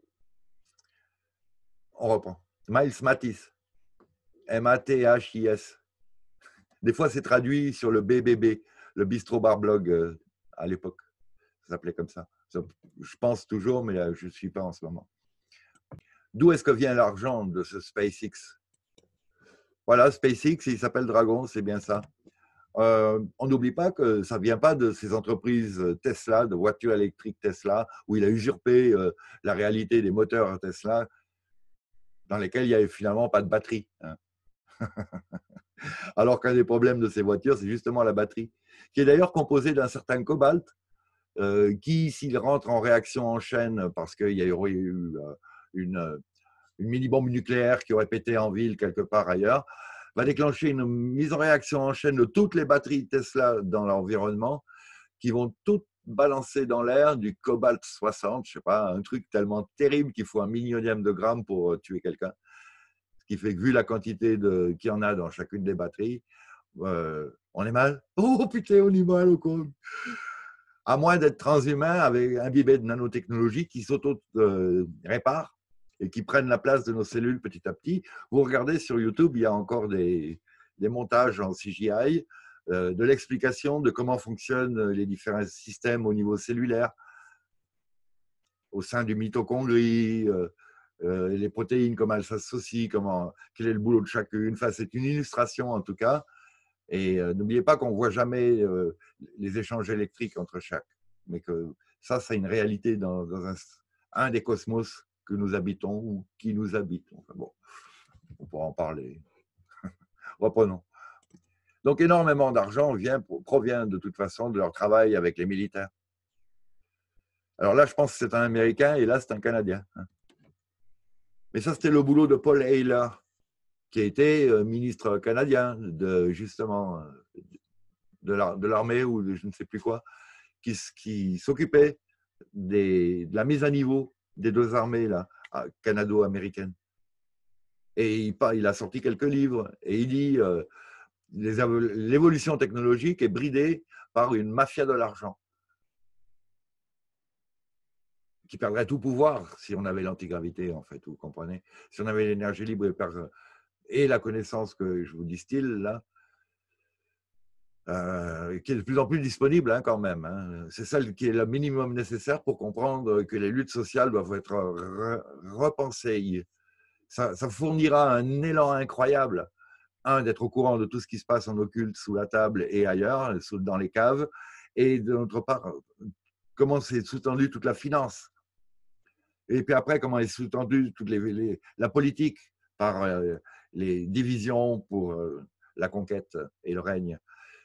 On reprend. Miles Mattis, M A T H I S. Des fois, c'est traduit sur le B B B, le Bistro Bar Blog euh, à l'époque. Ça s'appelait comme ça. Je pense toujours, mais je ne suis pas en ce moment. D'où est-ce que vient l'argent de ce SpaceX? Voilà, SpaceX, il s'appelle Dragon, c'est bien ça. Euh, on n'oublie pas que ça ne vient pas de ces entreprises Tesla, de voitures électriques Tesla, où il a usurpé euh, la réalité des moteurs Tesla, dans lesquels il n'y avait finalement pas de batterie. Hein. Alors qu'un des problèmes de ces voitures, c'est justement la batterie, qui est d'ailleurs composée d'un certain cobalt, euh, qui, s'il rentre en réaction en chaîne, parce qu'il y aurait eu euh, une, une mini-bombe nucléaire qui aurait pété en ville quelque part ailleurs, va déclencher une mise en réaction en chaîne de toutes les batteries Tesla dans l'environnement, qui vont toutes balancer dans l'air du cobalt soixante, je sais pas, un truc tellement terrible qu'il faut un millionième de gramme pour tuer quelqu'un. Ce qui fait que vu la quantité de, qu'il y en a dans chacune des batteries, euh, on est mal. Oh putain, on est mal au con. À moins d'être transhumain avec imbibé de nanotechnologie qui s'auto-répare et qui prennent la place de nos cellules petit à petit. Vous regardez sur YouTube, il y a encore des, des montages en C G I euh, de l'explication de comment fonctionnent les différents systèmes au niveau cellulaire, au sein du mitochondrie, euh, euh, les protéines, comment elles s'associent, comment, quel est le boulot de chacune. Enfin, c'est une illustration en tout cas. Et euh, n'oubliez pas qu'on ne voit jamais euh, les échanges électriques entre chaque, mais que ça, c'est une réalité dans, dans un, un des cosmos que nous habitons ou qui nous habitent. Enfin, bon, on pourra en parler. Reprenons. Donc, énormément d'argent vient, provient de toute façon de leur travail avec les militaires. Alors là, je pense que c'est un Américain et là, c'est un Canadien. Mais ça, c'était le boulot de Paul Heyler, qui a été ministre canadien de, justement, de l'armée ou de je ne sais plus quoi, qui, qui s'occupait de la mise à niveau des deux armées là, canado-américaines. Et il, il a sorti quelques livres et il dit euh, l'évolution technologique est bridée par une mafia de l'argent qui perdrait tout pouvoir si on avait l'antigravité, en fait, vous comprenez? Si on avait l'énergie libre et, et la connaissance que je vous distille là, Euh, qui est de plus en plus disponible hein, quand même. Hein. C'est celle qui est le minimum nécessaire pour comprendre que les luttes sociales doivent être re repensées. Ça, ça fournira un élan incroyable. Un, d'être au courant de tout ce qui se passe en occulte sous la table et ailleurs, dans les caves. Et d'autre part, comment c'est sous-tendu toute la finance. Et puis après, comment est sous-tendu toute les, les, la politique par euh, les divisions pour euh, la conquête et le règne.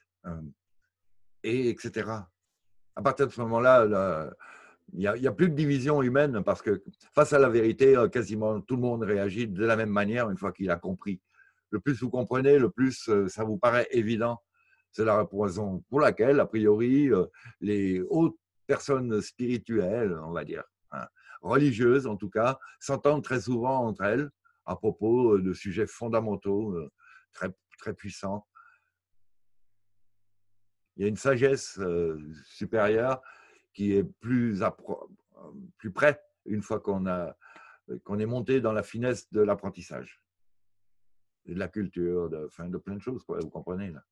Et etc. À partir de ce moment-là, il n'y a, a plus de division humaine parce que face à la vérité, quasiment tout le monde réagit de la même manière une fois qu'il a compris. Le plus vous comprenez, le plus ça vous paraît évident. C'est la raison pour laquelle, a priori, les hautes personnes spirituelles, on va dire, hein, religieuses en tout cas, s'entendent très souvent entre elles à propos de sujets fondamentaux, très, très puissants. Il y a une sagesse euh, supérieure qui est plus, plus près une fois qu'on a qu'on est monté dans la finesse de l'apprentissage, de la culture, de, enfin, de plein de choses, quoi, vous comprenez là.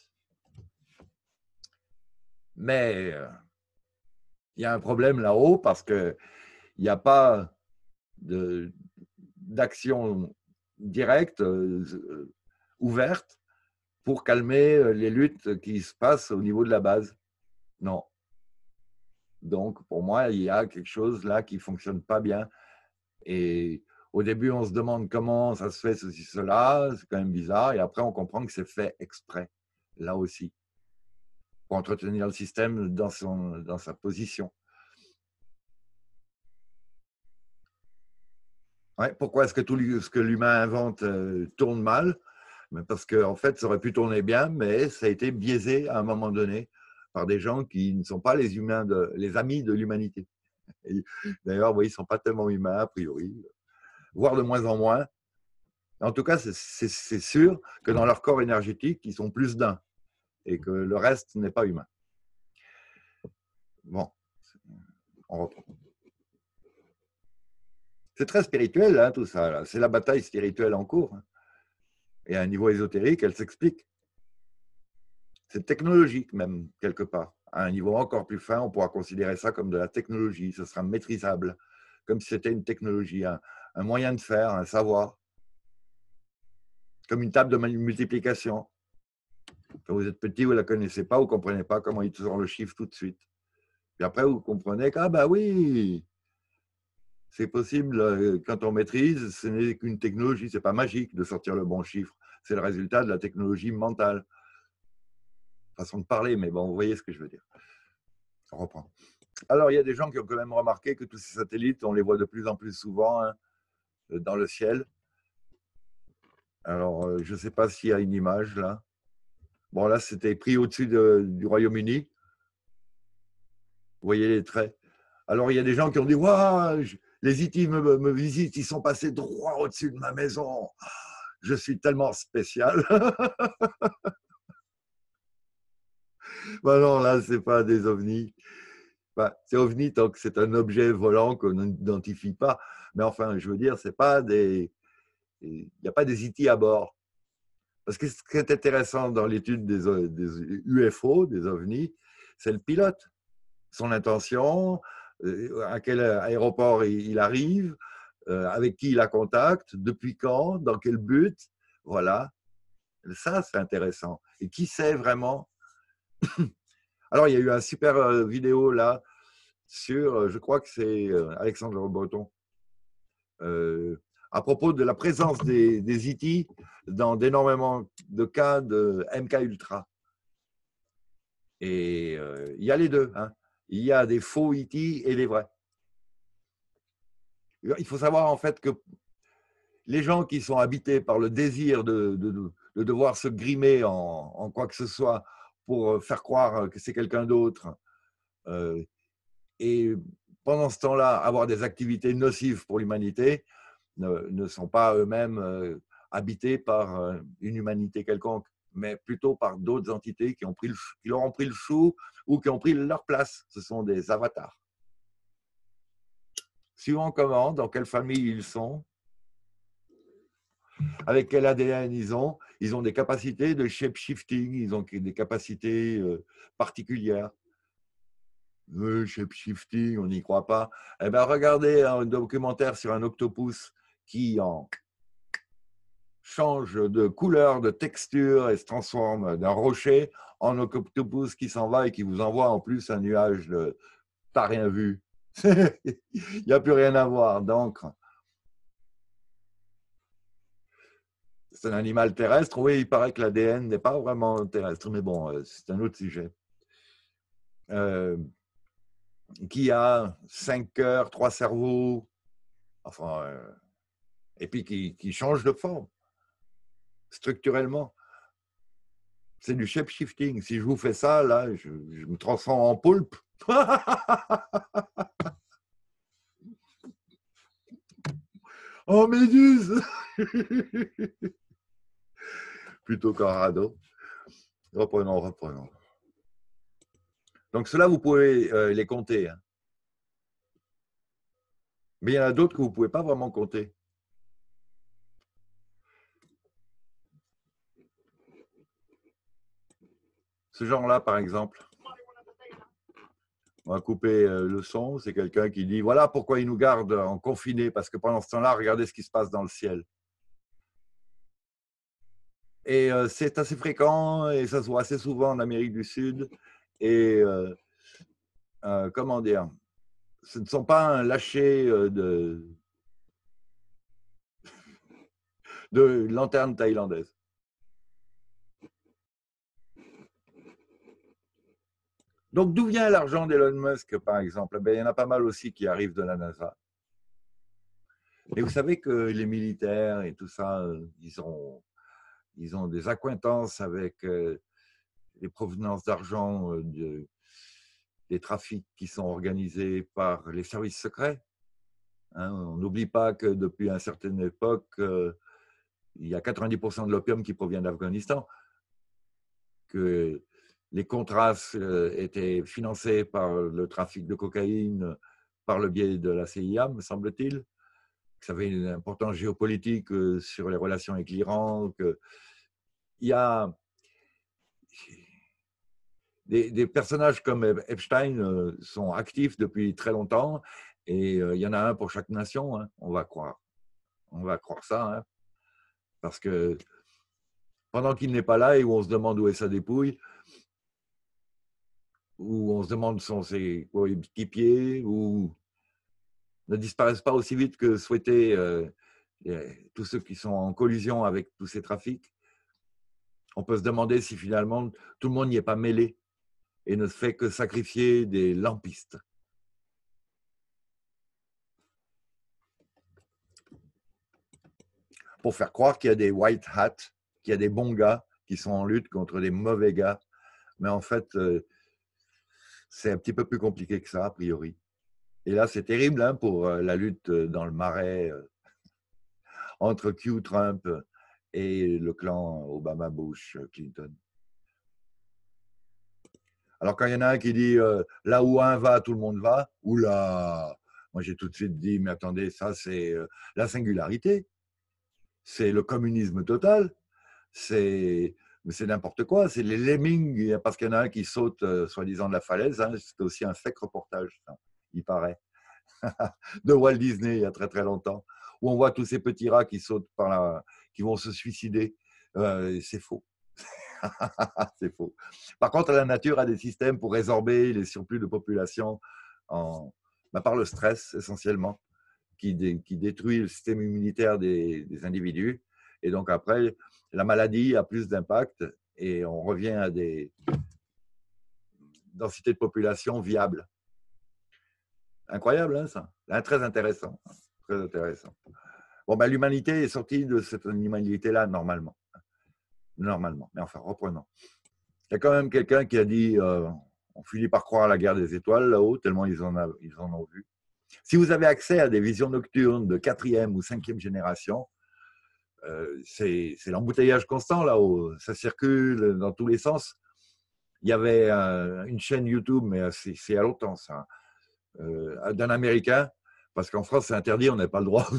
Mais euh, il y a un problème là-haut parce qu'il n'y a pas d'action directe, euh, ouverte, pour calmer les luttes qui se passent au niveau de la base. Non. Donc, pour moi, il y a quelque chose là qui ne fonctionne pas bien. Et au début, on se demande comment ça se fait, ceci, cela. C'est quand même bizarre. Et après, on comprend que c'est fait exprès, là aussi, pour entretenir le système dans, son, dans sa position. Ouais, pourquoi est-ce que tout ce que l'humain invente euh, tourne mal? Parce qu'en en fait, ça aurait pu tourner bien, mais ça a été biaisé à un moment donné par des gens qui ne sont pas les humains, de, les amis de l'humanité. D'ailleurs, oui, ils ne sont pas tellement humains, a priori, voire de moins en moins. En tout cas, c'est sûr que dans leur corps énergétique, ils sont plus d'un et que le reste n'est pas humain. Bon, on reprend. C'est très spirituel, hein, tout ça. C'est la bataille spirituelle en cours. Et à un niveau ésotérique, elle s'explique. C'est technologique même, quelque part. À un niveau encore plus fin, on pourra considérer ça comme de la technologie. Ce sera maîtrisable, comme si c'était une technologie, un, un moyen de faire, un savoir. Comme une table de multiplication. Quand vous êtes petit, vous ne la connaissez pas, vous ne comprenez pas comment il sort le chiffre tout de suite. Puis après, vous comprenez que, ah bah oui, c'est possible, quand on maîtrise, ce n'est qu'une technologie, ce n'est pas magique de sortir le bon chiffre. C'est le résultat de la technologie mentale. Façon de parler, mais bon, vous voyez ce que je veux dire. On reprend. Alors, il y a des gens qui ont quand même remarqué que tous ces satellites, on les voit de plus en plus souvent hein, dans le ciel. Alors, je ne sais pas s'il y a une image là. Bon, là, c'était pris au-dessus de, du Royaume-Uni. Vous voyez les traits. Alors, il y a des gens qui ont dit, waouh, les E T me, me visitent, ils sont passés droit au-dessus de ma maison. Je suis tellement spécial. Ben non, là, ce n'est pas des ovnis. Ben, c'est ovni tant que c'est un objet volant qu'on n'identifie pas. Mais enfin, je veux dire, c'est pas des... il n'y a pas des E T à bord. Parce que ce qui est intéressant dans l'étude des, des U F O, des ovnis, c'est le pilote. Son intention, à quel aéroport il arrive, avec qui il a contact, depuis quand, dans quel but. Voilà. Ça, c'est intéressant. Et qui sait vraiment? Alors, il y a eu un super vidéo là sur, je crois que c'est Alexandre Breton, euh, à propos de la présence des, des E T dans d'énormément de cas de M K Ultra. Et euh, il y a les deux. Hein. Il y a des faux E T et les vrais. Il faut savoir en fait que les gens qui sont habités par le désir de, de, de devoir se grimer en, en quoi que ce soit pour faire croire que c'est quelqu'un d'autre, euh, et pendant ce temps-là, avoir des activités nocives pour l'humanité, ne, ne sont pas eux-mêmes euh, habités par euh, une humanité quelconque, mais plutôt par d'autres entités qui, ont pris le, qui leur ont pris le chou ou qui ont pris leur place. Ce sont des avatars. Suivant comment, dans quelle famille ils sont, avec quel A D N ils ont, ils ont des capacités de shape-shifting, ils ont des capacités euh, particulières. Le shape-shifting, on n'y croit pas. Eh bien, regardez un documentaire sur un octopus qui en change de couleur, de texture et se transforme d'un rocher en octopus qui s'en va et qui vous envoie en plus un nuage de « t'as rien vu ». Il n'y a plus rien à voir, d'encre. C'est un animal terrestre. Oui, il paraît que l'A D N n'est pas vraiment terrestre, mais bon, c'est un autre sujet. Euh, qui a cinq cœurs, trois cerveaux, enfin, euh, et puis qui, qui change de forme structurellement. C'est du shape-shifting. Si je vous fais ça, là, je, je me transforme en poulpe. En méduse. Plutôt qu'en radeau. Reprenons, reprenons. Donc, cela, vous pouvez euh, les compter. Hein. Mais il y en a d'autres que vous ne pouvez pas vraiment compter. Ce genre-là, par exemple. On va couper le son. C'est quelqu'un qui dit, voilà pourquoi il nous garde en confiné, parce que pendant ce temps-là, regardez ce qui se passe dans le ciel. Et euh, c'est assez fréquent, et ça se voit assez souvent en Amérique du Sud. Et euh, euh, comment dire, ce ne sont pas un lâcher de, de lanterne thaïlandaise. Donc, d'où vient l'argent d'Elon Musk, par exemple? Ben, il y en a pas mal aussi qui arrivent de la NASA. Et vous savez que les militaires et tout ça, ils ont, ils ont des accointances avec euh, les provenances d'argent euh, de, des trafics qui sont organisés par les services secrets. Hein, on n'oublie pas que depuis une certaine époque, euh, il y a quatre-vingt-dix pour cent de l'opium qui provient d'Afghanistan, que les contras étaient financés par le trafic de cocaïne par le biais de la C I A, me semble-t-il, que ça avait une importance géopolitique sur les relations avec l'Iran, qu'il y a des, des personnages comme Epstein sont actifs depuis très longtemps, et il y en a un pour chaque nation, hein, on va croire. On va croire ça, hein, parce que pendant qu'il n'est pas là et où on se demande où est sa dépouille, où on se demande sont ses coéquipiers, ou ne disparaissent pas aussi vite que souhaitaient euh, tous ceux qui sont en collusion avec tous ces trafics. On peut se demander si finalement tout le monde n'y est pas mêlé et ne fait que sacrifier des lampistes. Pour faire croire qu'il y a des white hats, qu'il y a des bons gars qui sont en lutte contre des mauvais gars. Mais en fait, euh, c'est un petit peu plus compliqué que ça, a priori. Et là, c'est terrible hein, pour la lutte dans le marais euh, entre Q, Trump et le clan Obama, Bush, Clinton. Alors, quand il y en a un qui dit euh, « là où un va, tout le monde va », oula, moi j'ai tout de suite dit « mais attendez, ça c'est euh, la singularité, c'est le communisme total, c'est n'importe quoi, c'est les lemmings, parce qu'il y en a un qui saute euh, soi-disant de la falaise, hein, c'est aussi un fake reportage, ça, il paraît, de Walt Disney il y a très très longtemps, où on voit tous ces petits rats qui sautent par la, qui vont se suicider, euh, c'est faux. C'est faux. Par contre, la nature a des systèmes pour résorber les surplus de population en, ben, par le stress essentiellement, qui, dé, qui détruit le système immunitaire des, des individus. Et donc après, la maladie a plus d'impact et on revient à des densités de population viables. Incroyable, hein, ça. Hein, très intéressant. Très intéressant. Bon, ben, l'humanité est sortie de cette animalité-là normalement. Normalement. Mais enfin, reprenons. Il y a quand même quelqu'un qui a dit euh, on finit par croire à la guerre des étoiles là-haut, tellement ils en, a, ils en ont vu. Si vous avez accès à des visions nocturnes de quatrième ou cinquième génération, euh, c'est l'embouteillage constant là-haut. Ça circule dans tous les sens. Il y avait euh, une chaîne YouTube, mais c'est il y a longtemps ça, euh, d'un Américain, parce qu'en France c'est interdit, on n'a pas le droit.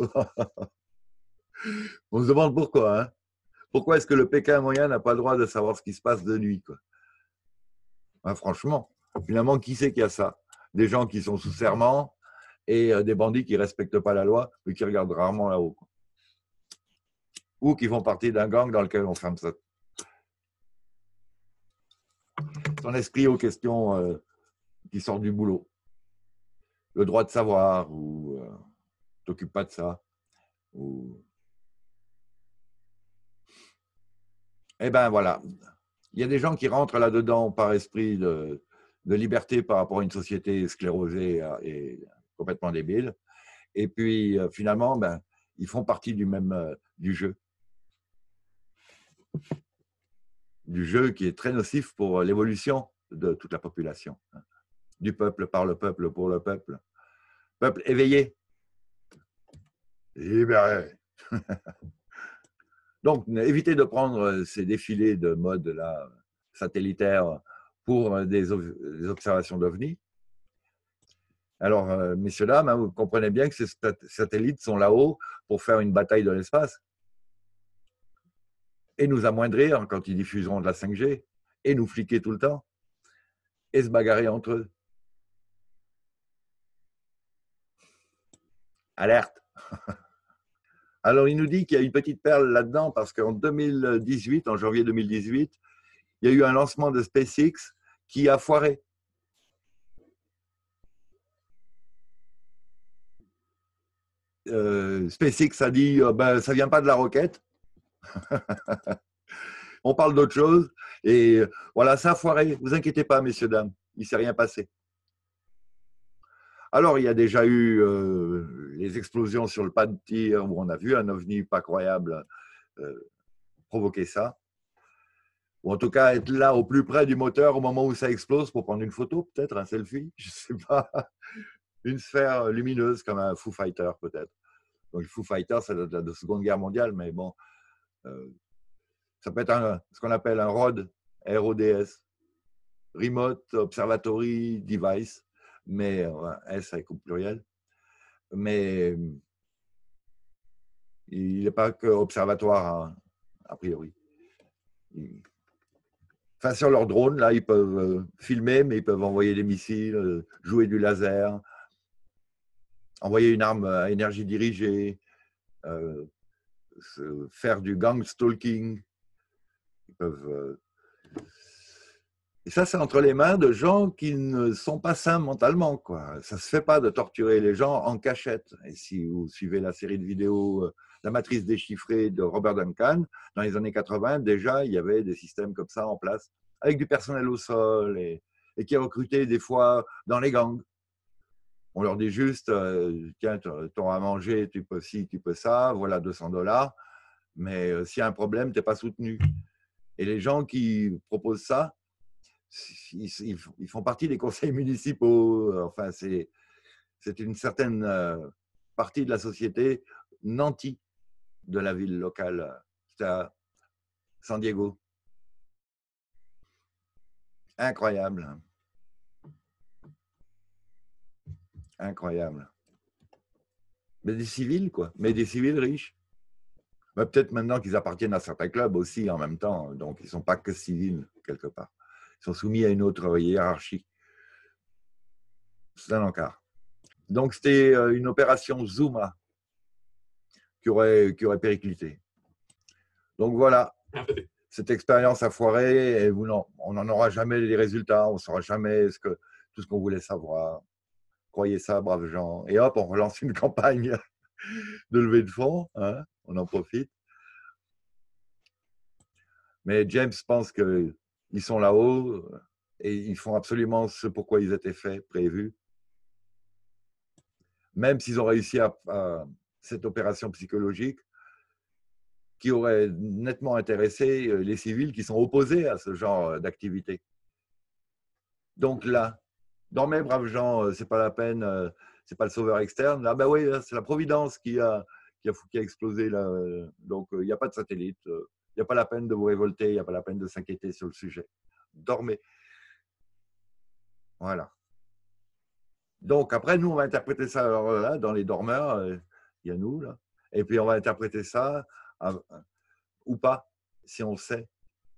On se demande pourquoi. Hein. Pourquoi est-ce que le Pékin moyen n'a pas le droit de savoir ce qui se passe de nuit quoi? Ben, franchement, finalement, qui c'est qui a ça? Des gens qui sont sous serment et des bandits qui ne respectent pas la loi, mais qui regardent rarement là-haut. Ou qui font partie d'un gang dans lequel on ferme ça. Ton esprit aux questions euh, qui sortent du boulot. Le droit de savoir, ou euh, t'occupe pas de ça. Ou... Eh bien, voilà. Il y a des gens qui rentrent là-dedans par esprit de, de liberté par rapport à une société sclérosée et complètement débile. Et puis, euh, finalement, ben, ils font partie du même euh, du jeu. Du jeu qui est très nocif pour l'évolution de toute la population. Du peuple, par le peuple, pour le peuple. Peuple éveillé. Libéré. Donc, évitez de prendre ces défilés de mode là, satellitaires pour des, des observations d'OVNI. Alors, euh, messieurs, dames, hein, vous comprenez bien que ces satellites sont là-haut pour faire une bataille de l'espace et nous amoindrir quand ils diffuseront de la cinq G et nous fliquer tout le temps et se bagarrer entre eux. Alerte. Alors, il nous dit qu'il y a une petite perle là-dedans parce qu'en deux mille dix-huit, en janvier deux mille dix-huit, il y a eu un lancement de SpaceX qui a foiré. Euh, SpaceX a dit euh, ben, ça ne vient pas de la roquette. On parle d'autre chose. Et voilà, ça a foiré. Ne vous inquiétez pas, messieurs, dames. Il ne s'est rien passé. Alors, il y a déjà eu euh, les explosions sur le pas de tir où on a vu un ovni pas croyable euh, provoquer ça. Ou en tout cas, être là au plus près du moteur au moment où ça explose pour prendre une photo, peut-être un selfie, je ne sais pas. Une sphère lumineuse comme un Foo Fighter, peut-être. Donc, le Foo Fighter, ça date de la Seconde Guerre mondiale, mais bon, Euh, ça peut être un, ce qu'on appelle un R O D, R O D S, Remote Observatory Device, mais euh, S avec au pluriel. Mais il n'est pas que observatoire, hein, a priori. Enfin, sur leur drone, là, ils peuvent euh, filmer, mais ils peuvent envoyer des missiles, euh, jouer du laser, envoyer une arme à énergie dirigée, euh, faire du gang stalking. Ils peuvent, euh... Et ça, c'est entre les mains de gens qui ne sont pas sains mentalement, quoi. Ça ne se fait pas de torturer les gens en cachette. Et si vous suivez la série de vidéos euh, La matrice déchiffrée de Robert Duncan, dans les années quatre-vingts, déjà, il y avait des systèmes comme ça en place, avec du personnel au sol et, et qui recrutaient des fois dans les gangs. On leur dit juste, euh, tiens, tu auras à manger, tu peux ci, tu peux ça, voilà deux cents dollars, mais euh, s'il y a un problème, tu n'es pas soutenu. Et les gens qui proposent ça, ils, ils, ils font partie des conseils municipaux. Enfin, c'est une certaine euh, partie de la société nantie de la ville locale. C'était à San Diego. Incroyable. Incroyable. Mais des civils, quoi. Mais des civils riches. Peut-être maintenant qu'ils appartiennent à certains clubs aussi en même temps. Donc, ils ne sont pas que civils, quelque part. Ils sont soumis à une autre hiérarchie. C'est un encart. Donc, c'était une opération Zuma qui aurait, qui aurait périclité. Donc, voilà. Cette expérience a foiré et vous, non, on n'en aura jamais les résultats. On ne saura jamais ce que, tout ce qu'on voulait savoir. Croyez ça, braves gens. Et hop, on relance une campagne de levée de fonds. Hein, on en profite. Mais James pense qu'ils sont là-haut et ils font absolument ce pourquoi ils étaient faits, prévus. Même s'ils ont réussi à, à cette opération psychologique qui aurait nettement intéressé les civils qui sont opposés à ce genre d'activité. Donc là, dormez, braves gens, c'est pas la peine, c'est pas le sauveur externe. Là, ben oui, c'est la Providence qui a, qui a, qui a explosé. Là. Donc, il n'y a pas de satellite. Il n'y a pas la peine de vous révolter, il n'y a pas la peine de s'inquiéter sur le sujet. Dormez. Voilà. Donc, après, nous, on va interpréter ça alors, là, dans les dormeurs. Il euh, y a nous, là. Et puis, on va interpréter ça à, à, ou pas, si on sait.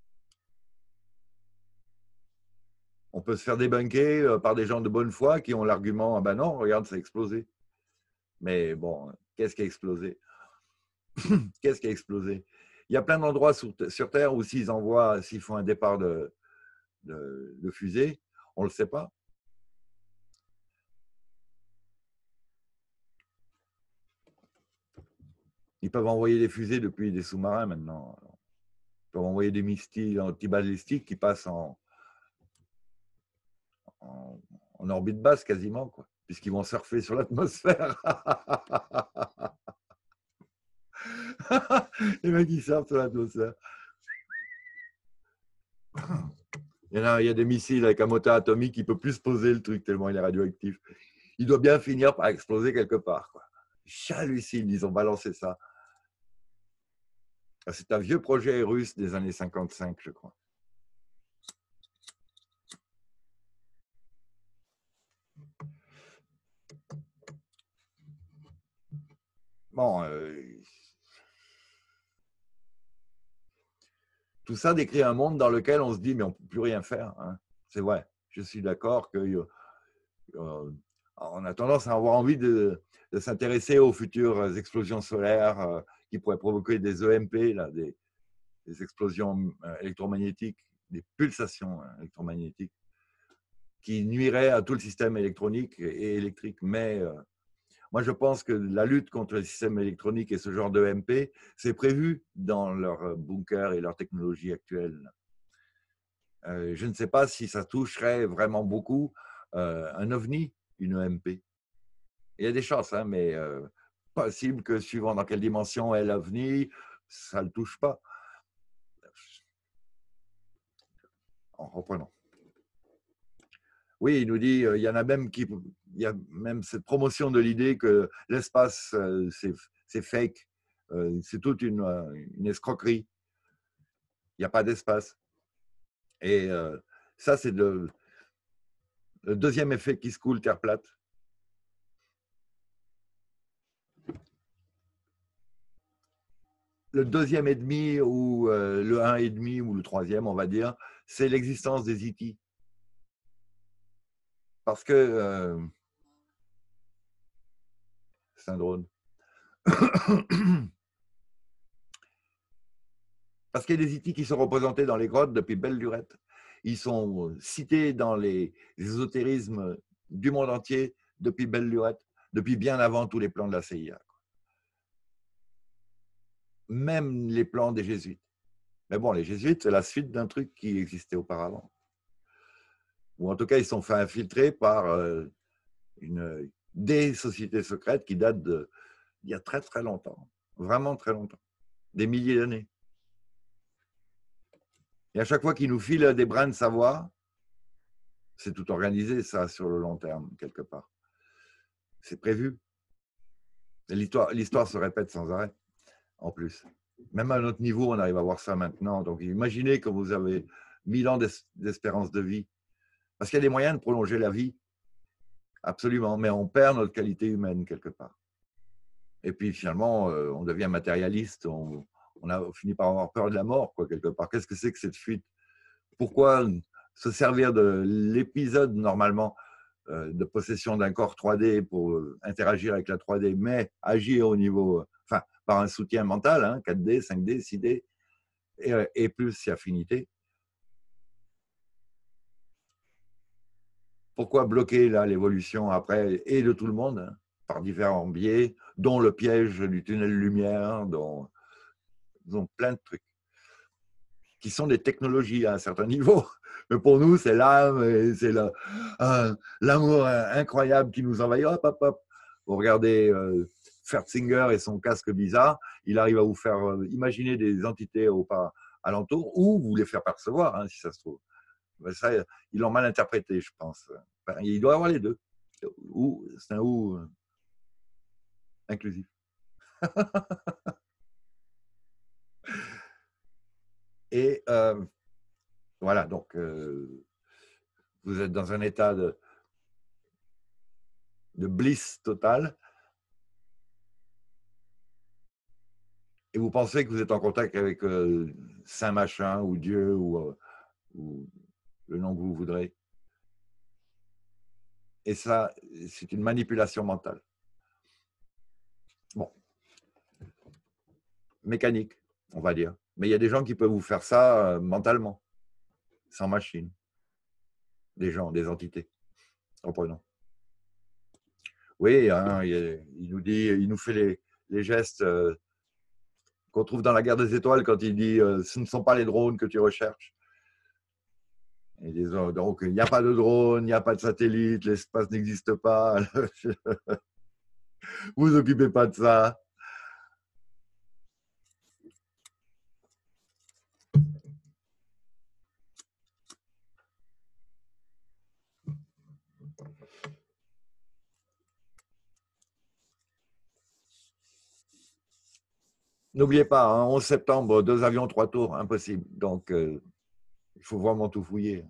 On peut se faire débunker euh, par des gens de bonne foi qui ont l'argument « Ah ben non, regarde, ça a explosé. » Mais bon, qu'est-ce qui a explosé? Qu'est-ce qui a explosé? Il y a plein d'endroits sur, sur Terre où s'ils envoient, s'ils font un départ de, de, de fusée, on ne le sait pas. Ils peuvent envoyer des fusées depuis des sous-marins maintenant. Ils peuvent envoyer des missiles antibalistiques qui passent en, en, en orbite basse quasiment, quoi, puisqu'ils vont surfer sur l'atmosphère. Les mecs qui surfent sur l'atmosphère. Il y, a, il y a des missiles avec un moteur atomique qui ne peut plus se poser le truc tellement il est radioactif. Il doit bien finir par exploser quelque part. J'hallucine, ils ont balancé ça. C'est un vieux projet russe des années cinquante-cinq, je crois. Bon, euh, tout ça décrit un monde dans lequel on se dit, mais on ne peut plus rien faire. Hein. C'est vrai, je suis d'accord que euh, on a tendance à avoir envie de, de s'intéresser aux futures explosions solaires euh, qui pourraient provoquer des E M P, là, des, des explosions électromagnétiques, des pulsations électromagnétiques qui nuiraient à tout le système électronique et électrique. Mais euh, moi, je pense que la lutte contre les systèmes électroniques et ce genre de E M P, c'est prévu dans leurs bunkers et leur technologie actuelle. Euh, je ne sais pas si ça toucherait vraiment beaucoup euh, un ovni, une E M P. Il y a des chances, hein, mais euh, possible que suivant dans quelle dimension est l'ovni, ça ne le touche pas. En reprenant. Oui, il nous dit, il y en a même qui, il y a même cette promotion de l'idée que l'espace, c'est fake, Euh, c'est toute une, une escroquerie. Il n'y a pas d'espace. Et euh, ça, c'est le, le deuxième effet qui se coule Terre plate. Le deuxième et demi ou euh, le un et demi ou le troisième, on va dire, c'est l'existence des E T. Parce que euh, c'est un drone. Parce qu'il y a des E T qui sont représentés dans les grottes depuis belle lurette. Ils sont cités dans les ésotérismes du monde entier depuis belle lurette, depuis bien avant tous les plans de la C I A. Même les plans des jésuites. Mais bon, les jésuites, c'est la suite d'un truc qui existait auparavant. Ou en tout cas, ils sont fait infiltrer par euh, une, des sociétés secrètes qui datent de, il y a très très longtemps. Vraiment très longtemps. Des milliers d'années. Et à chaque fois qu'ils nous filent des brins de savoir, c'est tout organisé, ça, sur le long terme, quelque part. C'est prévu. L'histoire se répète sans arrêt, en plus. Même à notre niveau, on arrive à voir ça maintenant. Donc, imaginez que vous avez mille ans d'espérance de vie. Parce qu'il y a des moyens de prolonger la vie, absolument, mais on perd notre qualité humaine, quelque part. Et puis, finalement, on devient matérialiste, on, on a fini par avoir peur de la mort, quoi, quelque part. Qu'est-ce que c'est que cette fuite? Pourquoi se servir de l'épisode, normalement, de possession d'un corps trois D pour interagir avec la trois D, mais agir au niveau, enfin, par un soutien mental, hein, quatre D, cinq D, six D, et, et plus si affinité. Pourquoi bloquer là l'évolution après, et de tout le monde, hein, par différents biais, dont le piège du tunnel lumière, dont, dont plein de trucs, qui sont des technologies à un certain niveau. Mais pour nous, c'est l'âme, et c'est l'amour incroyable qui nous envahit. Hop, hop, hop. Vous regardez euh, Fertzinger et son casque bizarre, il arrive à vous faire euh, imaginer des entités au pas alentour, ou vous les faire percevoir, hein, si ça se trouve. Ben ça, ils l'ont mal interprété, je pense. Enfin, il doit y avoir les deux. Ou, c'est un ou euh, inclusif. Et euh, voilà, donc euh, vous êtes dans un état de, de bliss total, et vous pensez que vous êtes en contact avec euh, Saint Machin ou Dieu ou, euh, ou le nom que vous voudrez. Et ça, c'est une manipulation mentale. Bon, mécanique, on va dire. Mais il y a des gens qui peuvent vous faire ça euh, mentalement, sans machine. Des gens, des entités. Reprenons. Oui, hein, il, il nous dit, il nous fait les, les gestes euh, qu'on trouve dans la guerre des étoiles quand il dit euh, ce ne sont pas les drones que tu recherches. Et les, donc, il n'y a pas de drone, il n'y a pas de satellite, l'espace n'existe pas. Vous occupez pas de ça. N'oubliez pas, hein, onze septembre, deux avions, trois tours, impossible. Donc, euh, il faut vraiment tout fouiller.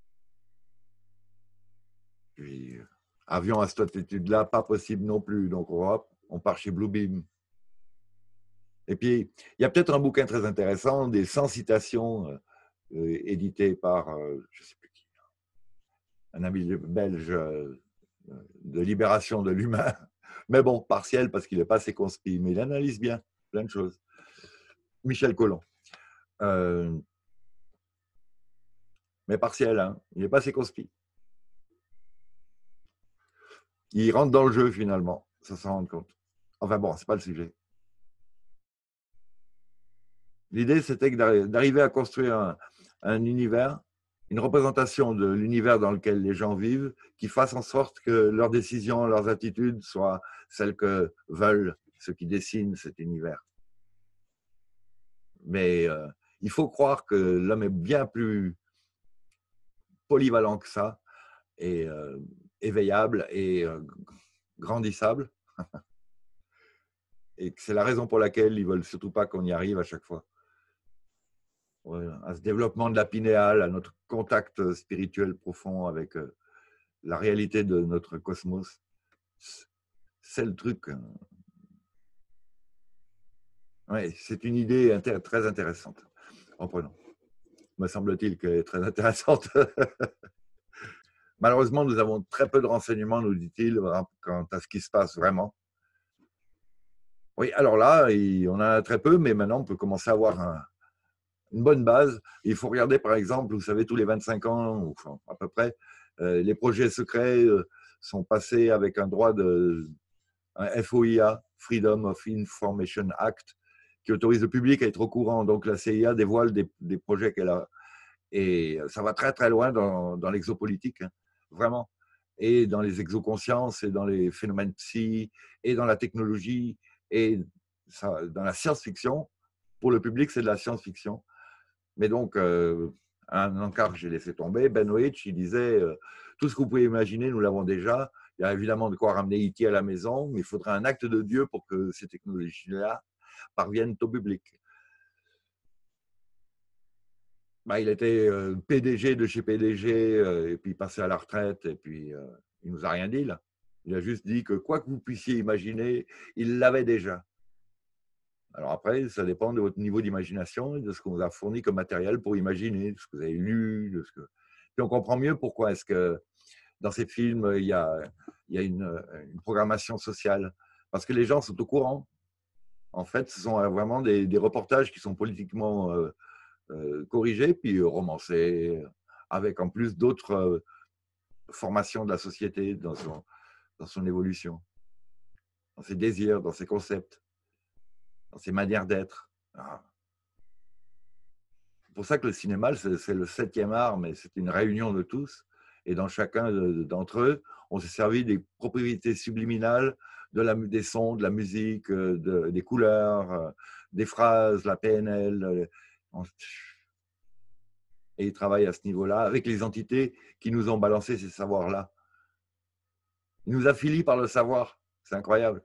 Puis, euh, avion à cette altitude-là, pas possible non plus. Donc, hop, on part chez Bluebeam. Et puis, il y a peut-être un bouquin très intéressant, des cent citations euh, éditées par, euh, je ne sais plus qui, un ami belge euh, de libération de l'humain. Mais bon, partiel parce qu'il n'est pas assez conspi, mais il analyse bien plein de choses. Michel Collomb. Euh, mais partiel, hein, il n'est pas assez conspi. Il rentre dans le jeu finalement, ça s'en rend compte. Enfin bon, c'est pas le sujet. L'idée, c'était d'arriver à construire un, un univers, une représentation de l'univers dans lequel les gens vivent, qui fasse en sorte que leurs décisions, leurs attitudes soient celles que veulent ceux qui dessinent cet univers. Mais euh, il faut croire que l'homme est bien plus polyvalent que ça, et euh, éveillable et euh, grandissable. et que c'est la raison pour laquelle ils ne veulent surtout pas qu'on y arrive à chaque fois. Voilà. À ce développement de la pinéale, à notre contact spirituel profond avec euh, la réalité de notre cosmos. C'est le truc. Ouais, c'est une idée intér très intéressante. Reprenons. Me semble-t-il qu'elle est très intéressante. Malheureusement, nous avons très peu de renseignements, nous dit-il, quant à ce qui se passe vraiment. Oui, alors là, on en a très peu, mais maintenant, on peut commencer à avoir un, une bonne base. Il faut regarder, par exemple, vous savez, tous les vingt-cinq ans, enfin, à peu près, euh, les projets secrets euh, sont passés avec un droit de un F O I A, Freedom of Information Act, qui autorise le public à être au courant. Donc, la C I A dévoile des, des projets qu'elle a. Et ça va très, très loin dans, dans l'exopolitique, hein, vraiment. Et dans les exoconsciences, et dans les phénomènes psy, et dans la technologie, et ça, dans la science-fiction. Pour le public, c'est de la science-fiction. Mais donc, euh, un encart que j'ai laissé tomber, Ben Rich, il disait euh, tout ce que vous pouvez imaginer, nous l'avons déjà. Il y a évidemment de quoi ramener E T à la maison, mais il faudrait un acte de Dieu pour que ces technologies-là parviennent au public. Bah, il était euh, P D G de chez P D G, euh, et puis passé à la retraite, et puis euh, il nous a rien dit là. Il a juste dit que quoi que vous puissiez imaginer, il l'avait déjà. Alors après, ça dépend de votre niveau d'imagination et de ce qu'on vous a fourni comme matériel pour imaginer, de ce que vous avez lu. De ce que... Puis on comprend mieux pourquoi est-ce que dans ces films, il y a, il y a une, une programmation sociale. Parce que les gens sont au courant. En fait, ce sont vraiment des, des reportages qui sont politiquement euh, euh, corrigés, puis romancés, avec en plus d'autres euh, formations de la société dans son, dans son évolution, dans ses désirs, dans ses concepts, dans ses manières d'être. Ah. C'est pour ça que le cinéma, c'est le septième art, mais c'est une réunion de tous. Et dans chacun d'entre eux, on s'est servi des propriétés subliminales de la, des sons, de la musique, de, des couleurs, des phrases, la P N L. Et ils travaillent à ce niveau-là avec les entités qui nous ont balancé ces savoirs-là. Ils nous affilient par le savoir. C'est incroyable.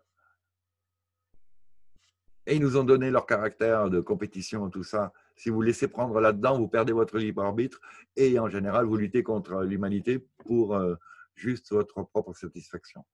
Et ils nous ont donné leur caractère de compétition, tout ça. Si vous laissez prendre là-dedans, vous perdez votre libre arbitre et en général, vous luttez contre l'humanité pour euh, juste votre propre satisfaction.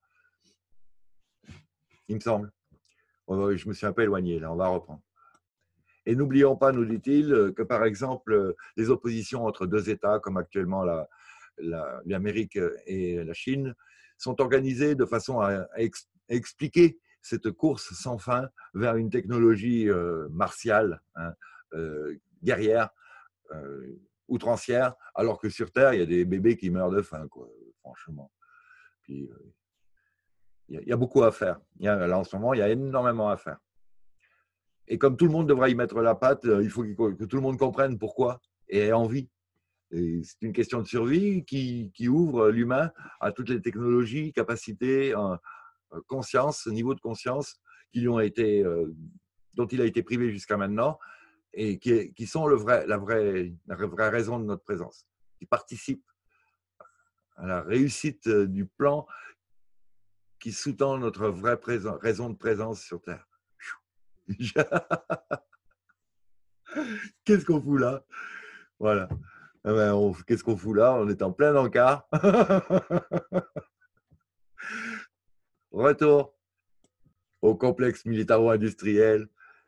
Il me semble. Je me suis un peu éloigné, là, on va reprendre. Et n'oublions pas, nous dit-il, que par exemple, les oppositions entre deux États, comme actuellement l'Amérique et la Chine, sont organisées de façon à, à ex, expliquer cette course sans fin vers une technologie euh, martiale, hein, euh, guerrière, euh, outrancière, alors que sur Terre, il y a des bébés qui meurent de faim, quoi, franchement. Puis, euh, il y a beaucoup à faire. Il y a, là, en ce moment, il y a énormément à faire. Et comme tout le monde devra y mettre la patte, il faut que tout le monde comprenne pourquoi et ait envie. C'est une question de survie qui, qui ouvre l'humain à toutes les technologies, capacités, conscience, niveau de conscience qui lui ont été, euh, dont il a été privé jusqu'à maintenant et qui, qui sont le vrai, la, vraie, la vraie raison de notre présence, qui participent à la réussite du plan qui sous-tend notre vraie présence, raison de présence sur Terre. Qu'est-ce qu'on fout là? Voilà. Eh ben, qu'est-ce qu'on fout là? On est en plein encart. Retour au complexe militaro-industriel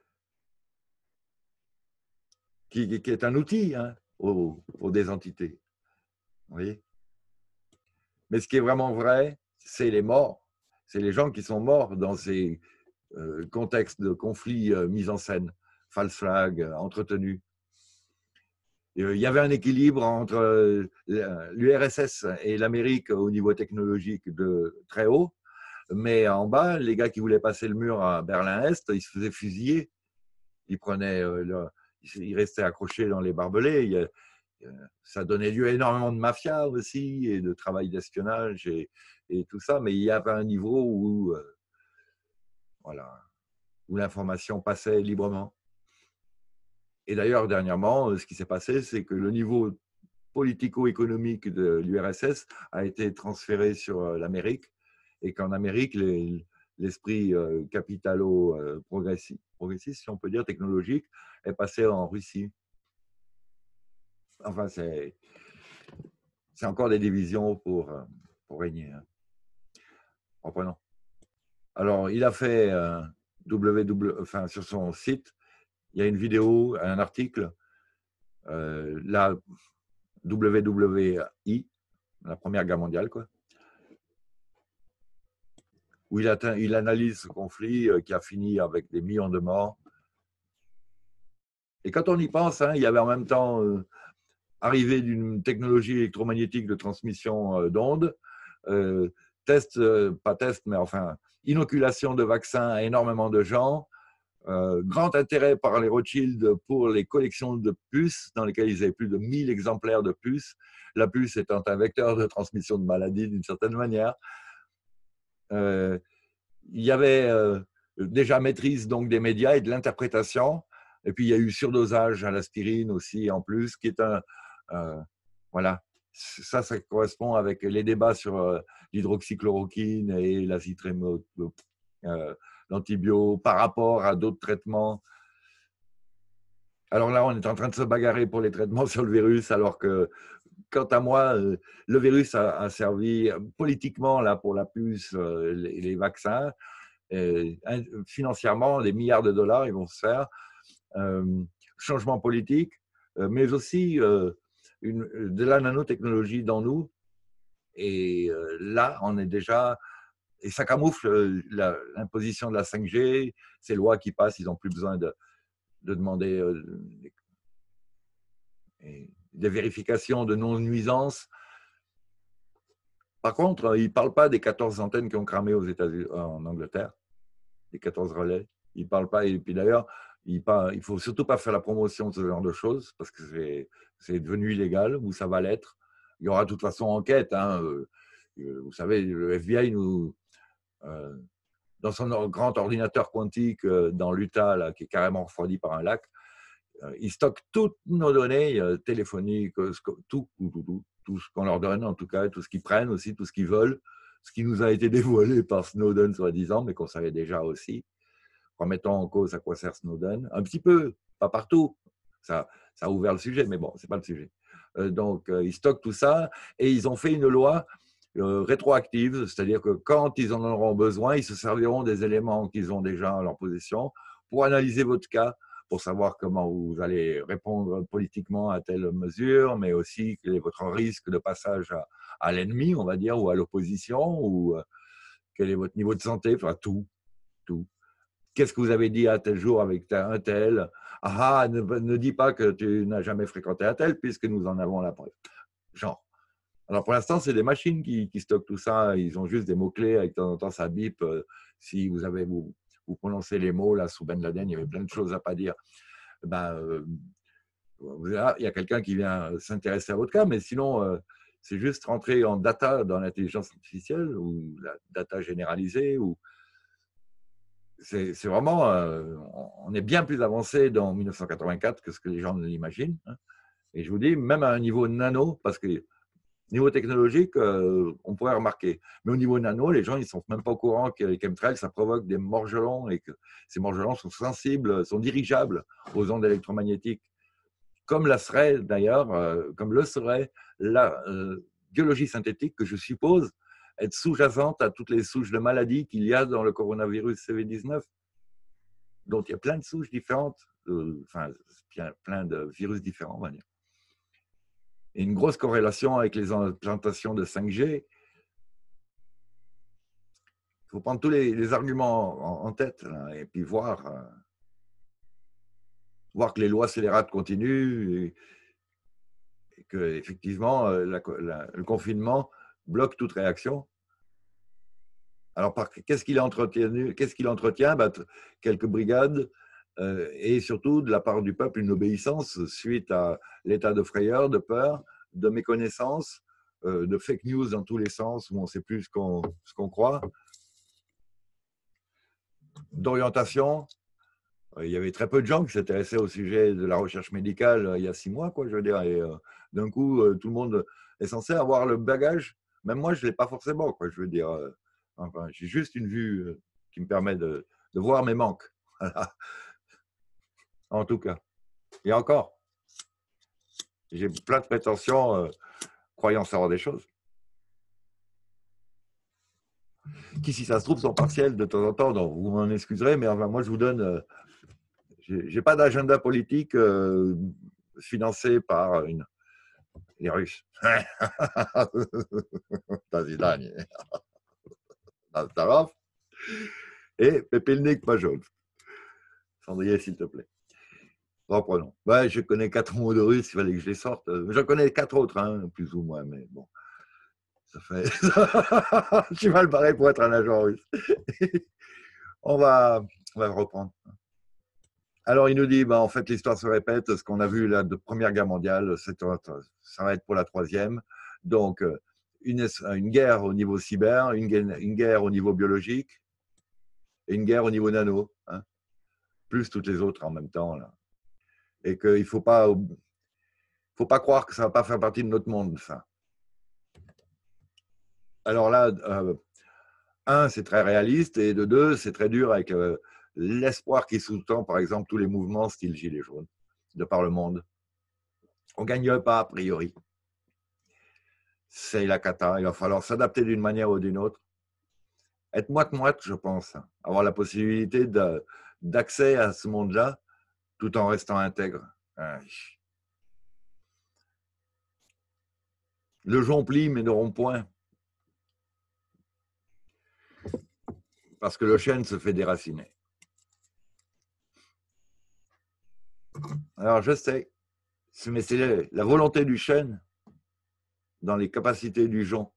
qui, qui est un outil hein, aux, aux des entités. Vous voyez? Mais ce qui est vraiment vrai, c'est les morts. C'est les gens qui sont morts dans ces euh, contextes de conflits euh, mis en scène, false flag, euh, entretenus. Il y avait un équilibre entre l'U R S S et l'Amérique au niveau technologique de très haut, mais en bas, les gars qui voulaient passer le mur à Berlin-Est, ils se faisaient fusiller. Ils prenaient, ils restaient accrochés dans les barbelés. Ça donnait lieu à énormément de mafia aussi et de travail d'espionnage et, et tout ça, mais il y avait un niveau où, voilà, où l'information passait librement. Et d'ailleurs, dernièrement, ce qui s'est passé, c'est que le niveau politico-économique de l'U R S S a été transféré sur l'Amérique et qu'en Amérique, les, l'esprit euh, capitalo-progressiste, progressiste, si on peut dire, technologique, est passé en Russie. Enfin, c'est encore des divisions pour, pour régner. Hein. Reprenons. Alors, il a fait euh, W W, enfin, sur son site, il y a une vidéo, un article, euh, la W W I, la Première Guerre mondiale, quoi, où il, atteint, il analyse ce conflit euh, qui a fini avec des millions de morts. Et quand on y pense, hein, il y avait en même temps euh, arrivée d'une technologie électromagnétique de transmission euh, d'ondes, euh, test, euh, pas test, mais enfin, inoculation de vaccins à énormément de gens, euh, grand intérêt par les Rothschild pour les collections de puces, dans lesquelles ils avaient plus de mille exemplaires de puces, la puce étant un vecteur de transmission de maladies d'une certaine manière. Euh, il y avait euh, déjà maîtrise donc des médias et de l'interprétation, et puis il y a eu surdosage à l'aspirine aussi en plus, qui est un... Euh, voilà, ça, ça correspond avec les débats sur euh, l'hydroxychloroquine et l'azithromycine, euh, l'antibio, par rapport à d'autres traitements. Alors là, on est en train de se bagarrer pour les traitements sur le virus, alors que, quant à moi, euh, le virus a, a servi politiquement là, pour la puce, euh, les, les vaccins. Et, financièrement, des milliards de dollars, ils vont se faire. Euh, changement politique, euh, mais aussi euh, une, de la nanotechnologie dans nous. Et euh, là, on est déjà... Et ça camoufle l'imposition de la cinq G, ces lois qui passent, ils n'ont plus besoin de, de demander euh, des, des vérifications de non-nuisance. Par contre, ils ne parlent pas des quatorze antennes qui ont cramé aux États-Unis, en Angleterre, les quatorze relais. Ils ne parlent pas. Et puis d'ailleurs, il ne faut surtout pas faire la promotion de ce genre de choses parce que c'est devenu illégal ou ça va l'être. Il y aura de toute façon enquête. Hein. Vous savez, le F B I nous... Euh, dans son grand ordinateur quantique euh, dans l'Utah, là, qui est carrément refroidi par un lac, euh, il stocke toutes nos données euh, téléphoniques, euh, tout, tout, tout, tout, tout ce qu'on leur donne en tout cas, tout ce qu'ils prennent aussi, tout ce qu'ils veulent, ce qui nous a été dévoilé par Snowden soi-disant, mais qu'on savait déjà aussi, remettant en cause à quoi sert Snowden, un petit peu, pas partout, ça, ça a ouvert le sujet, mais bon, c'est pas le sujet. Euh, donc, euh, ils stockent tout ça et ils ont fait une loi Euh, rétroactive, c'est-à-dire que quand ils en auront besoin, ils se serviront des éléments qu'ils ont déjà à leur possession pour analyser votre cas, pour savoir comment vous allez répondre politiquement à telle mesure, mais aussi quel est votre risque de passage à, à l'ennemi, on va dire, ou à l'opposition, ou euh, quel est votre niveau de santé, enfin tout, tout. Qu'est-ce que vous avez dit à tel jour avec un tel? Ah, ne, ne dis pas que tu n'as jamais fréquenté un tel, puisque nous en avons la preuve. Genre. Alors pour l'instant, c'est des machines qui, qui stockent tout ça. Ils ont juste des mots-clés. Avec de temps en temps, ça bip. Euh, si vous avez vous, vous prononcez les mots là sous Ben Laden, il y avait plein de choses à pas dire. Ben, euh, il y a quelqu'un qui vient s'intéresser à votre cas, mais sinon, euh, c'est juste rentrer en data dans l'intelligence artificielle ou la data généralisée. Ou c'est vraiment, euh, on est bien plus avancé dans mille neuf cent quatre-vingt-quatre que ce que les gens ne l'imaginent. Hein. Et je vous dis, même à un niveau nano, parce que niveau technologique, euh, on pourrait remarquer. Mais au niveau nano, les gens ils ne sont même pas au courant que les chemtrails, ça provoque des morgelons et que ces morgelons sont sensibles, sont dirigeables aux ondes électromagnétiques. Comme la serait d'ailleurs, euh, comme le serait la euh, biologie synthétique que je suppose être sous-jacente à toutes les souches de maladies qu'il y a dans le coronavirus C V dix-neuf. Donc il y a plein de souches différentes, euh, enfin plein de virus différents, on va dire. Et une grosse corrélation avec les implantations de cinq G. Il faut prendre tous les, les arguments en, en tête là, et puis voir, euh, voir que les lois scélérates continuent et, et que effectivement euh, la, la, le confinement bloque toute réaction. Alors, qu'est-ce qu'il entretient, qu'est-ce qu'il entretient bah, quelques brigades euh, et surtout de la part du peuple une obéissance suite à l'état de frayeur, de peur, de méconnaissance, euh, de fake news dans tous les sens où on ne sait plus ce qu'on ce qu'on croit, d'orientation. Il y avait très peu de gens qui s'intéressaient au sujet de la recherche médicale euh, il y a six mois, quoi, je veux dire. Et euh, d'un coup, euh, tout le monde est censé avoir le bagage. Même moi, je ne l'ai pas forcément, quoi, je veux dire. Euh, enfin, j'ai juste une vue. Euh, qui me permet de, de voir mes manques. Voilà. En tout cas. Et encore, j'ai plein de prétentions, euh, croyant savoir des choses, qui, si ça se trouve, sont partielles de temps en temps. Donc, vous m'en excuserez, mais enfin, moi, je vous donne... Euh, j'ai pas d'agenda politique euh, financé par une, les Russes. До свидания. Здоров. Et Pépelnik Pajol. Cendrier, s'il te plaît. Reprenons. Ouais, je connais quatre mots de russe, il fallait que je les sorte. J'en connais quatre autres, hein, plus ou moins, mais bon. Ça fait. Je suis mal barré pour être un agent russe. on, va... on va reprendre. Alors, il nous dit, bah, en fait, l'histoire se répète. Ce qu'on a vu la Première Guerre mondiale, ça va être pour la troisième. Donc, une, une guerre au niveau cyber, une guerre, une guerre au niveau biologique et une guerre au niveau nano, hein, plus toutes les autres en même temps. Là. Et qu'il ne faut pas, faut pas croire que ça ne va pas faire partie de notre monde, ça. Alors là, euh, un, c'est très réaliste, et de deux, c'est très dur avec euh, l'espoir qui sous-tend, par exemple, tous les mouvements style Gilets jaunes de par le monde. On ne gagne pas, a priori. C'est la cata. Il va falloir s'adapter d'une manière ou d'une autre. Être moite-moite, je pense. Avoir la possibilité d'accès à ce monde-là tout en restant intègre. Le jonc plie, mais ne rompt point. Parce que le chêne se fait déraciner. Alors, je sais, mais c'est la volonté du chêne dans les capacités du jonc.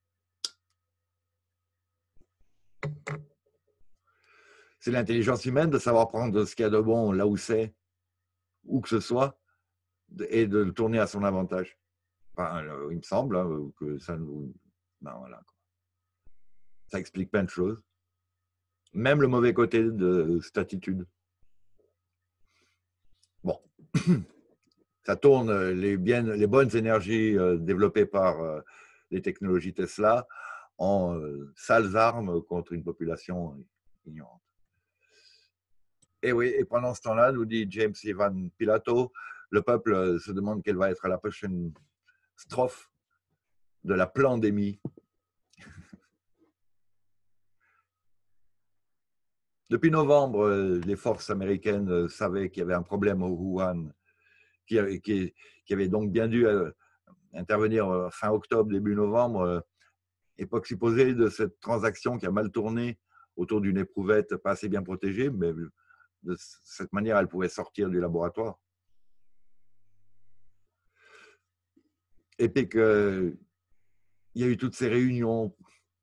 C'est l'intelligence humaine de savoir prendre ce qu'il y a de bon là où c'est, où que ce soit, et de le tourner à son avantage. Enfin, il me semble hein, que ça nous... Ben, voilà. Ça explique plein de choses. Même le mauvais côté de cette attitude. Bon. Ça tourne les, bien, les bonnes énergies euh, développées par euh, les technologies Tesla en euh, sales armes contre une population ignorante. Et oui, et pendant ce temps-là, nous dit James Ivan Pilato, le peuple se demande quelle va être la prochaine strophe de la pandémie. Depuis novembre, les forces américaines savaient qu'il y avait un problème au Wuhan, qui avait, qui, qui avait donc bien dû intervenir fin octobre, début novembre, époque supposée de cette transaction qui a mal tourné autour d'une éprouvette pas assez bien protégée, mais de cette manière, elle pouvait sortir du laboratoire. Et puis qu'il y a eu toutes ces réunions,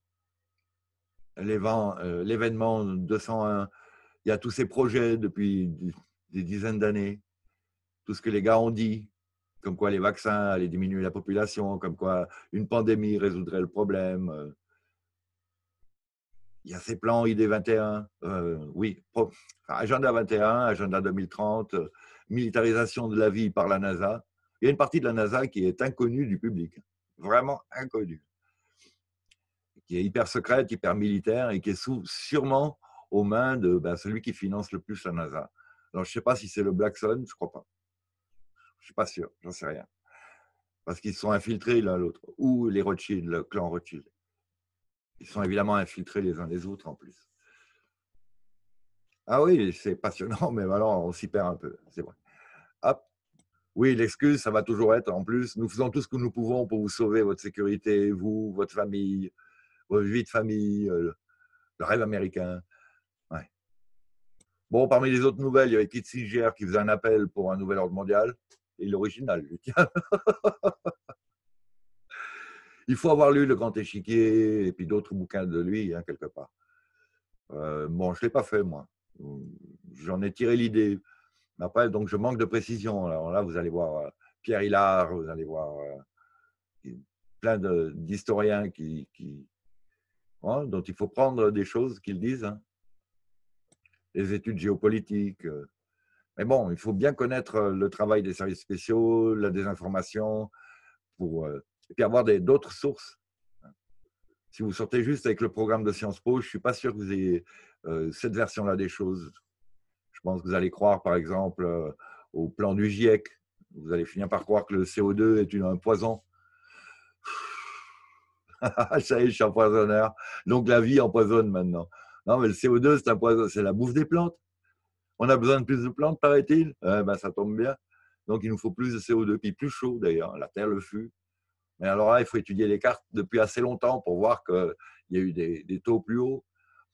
l'événement deux cent un, il y a tous ces projets depuis des dizaines d'années, tout ce que les gars ont dit, comme quoi les vaccins allaient diminuer la population, comme quoi une pandémie résoudrait le problème. Il y a ces plans I D vingt et un, euh, oui, enfin, agenda vingt et un, agenda deux mille trente, militarisation de la vie par la NASA. Il y a une partie de la NASA qui est inconnue du public, vraiment inconnue, qui est hyper secrète, hyper militaire et qui est sous, sûrement aux mains de ben, celui qui finance le plus la NASA. Alors, je ne sais pas si c'est le Blackson, je ne crois pas. Je ne suis pas sûr, j'en sais rien. Parce qu'ils sont infiltrés l'un l'autre, ou les Rothschild, le clan Rothschild. Ils sont évidemment infiltrés les uns les autres en plus. Ah oui, c'est passionnant, mais alors on s'y perd un peu, c'est vrai. Hop. Oui, l'excuse, ça va toujours être, en plus, nous faisons tout ce que nous pouvons pour vous sauver votre sécurité, vous, votre famille, votre vie de famille, le rêve américain. Ouais. Bon, parmi les autres nouvelles, il y avait Kissinger qui faisait un appel pour un nouvel ordre mondial, et l'original, lui, tiens. Il faut avoir lu Le Grand Échiquier et puis d'autres bouquins de lui, hein, quelque part. Euh, bon, je ne l'ai pas fait, moi. J'en ai tiré l'idée. Après, donc, je manque de précision. Alors là, vous allez voir euh, Pierre Hillard, vous allez voir euh, plein d'historiens qui, qui, hein, dont il faut prendre des choses qu'ils disent. Hein. Les études géopolitiques. Euh. Mais bon, il faut bien connaître le travail des services spéciaux, la désinformation, pour, euh, et puis avoir d'autres sources. Si vous sortez juste avec le programme de Sciences Po, je ne suis pas sûr que vous ayez euh, cette version-là des choses. Je pense que vous allez croire, par exemple, euh, au plan du GIEC. Vous allez finir par croire que le C O deux est une, un poison. Ça y est, je suis empoisonneur. Donc la vie empoisonne maintenant. Non, mais le C O deux, c'est un poison, c'est la bouffe des plantes. On a besoin de plus de plantes, paraît-il. Eh ben, ça tombe bien. Donc il nous faut plus de C O deux, puis plus chaud d'ailleurs. La Terre le fut. Mais alors là, il faut étudier les cartes depuis assez longtemps pour voir qu'il y a eu des, des taux plus hauts.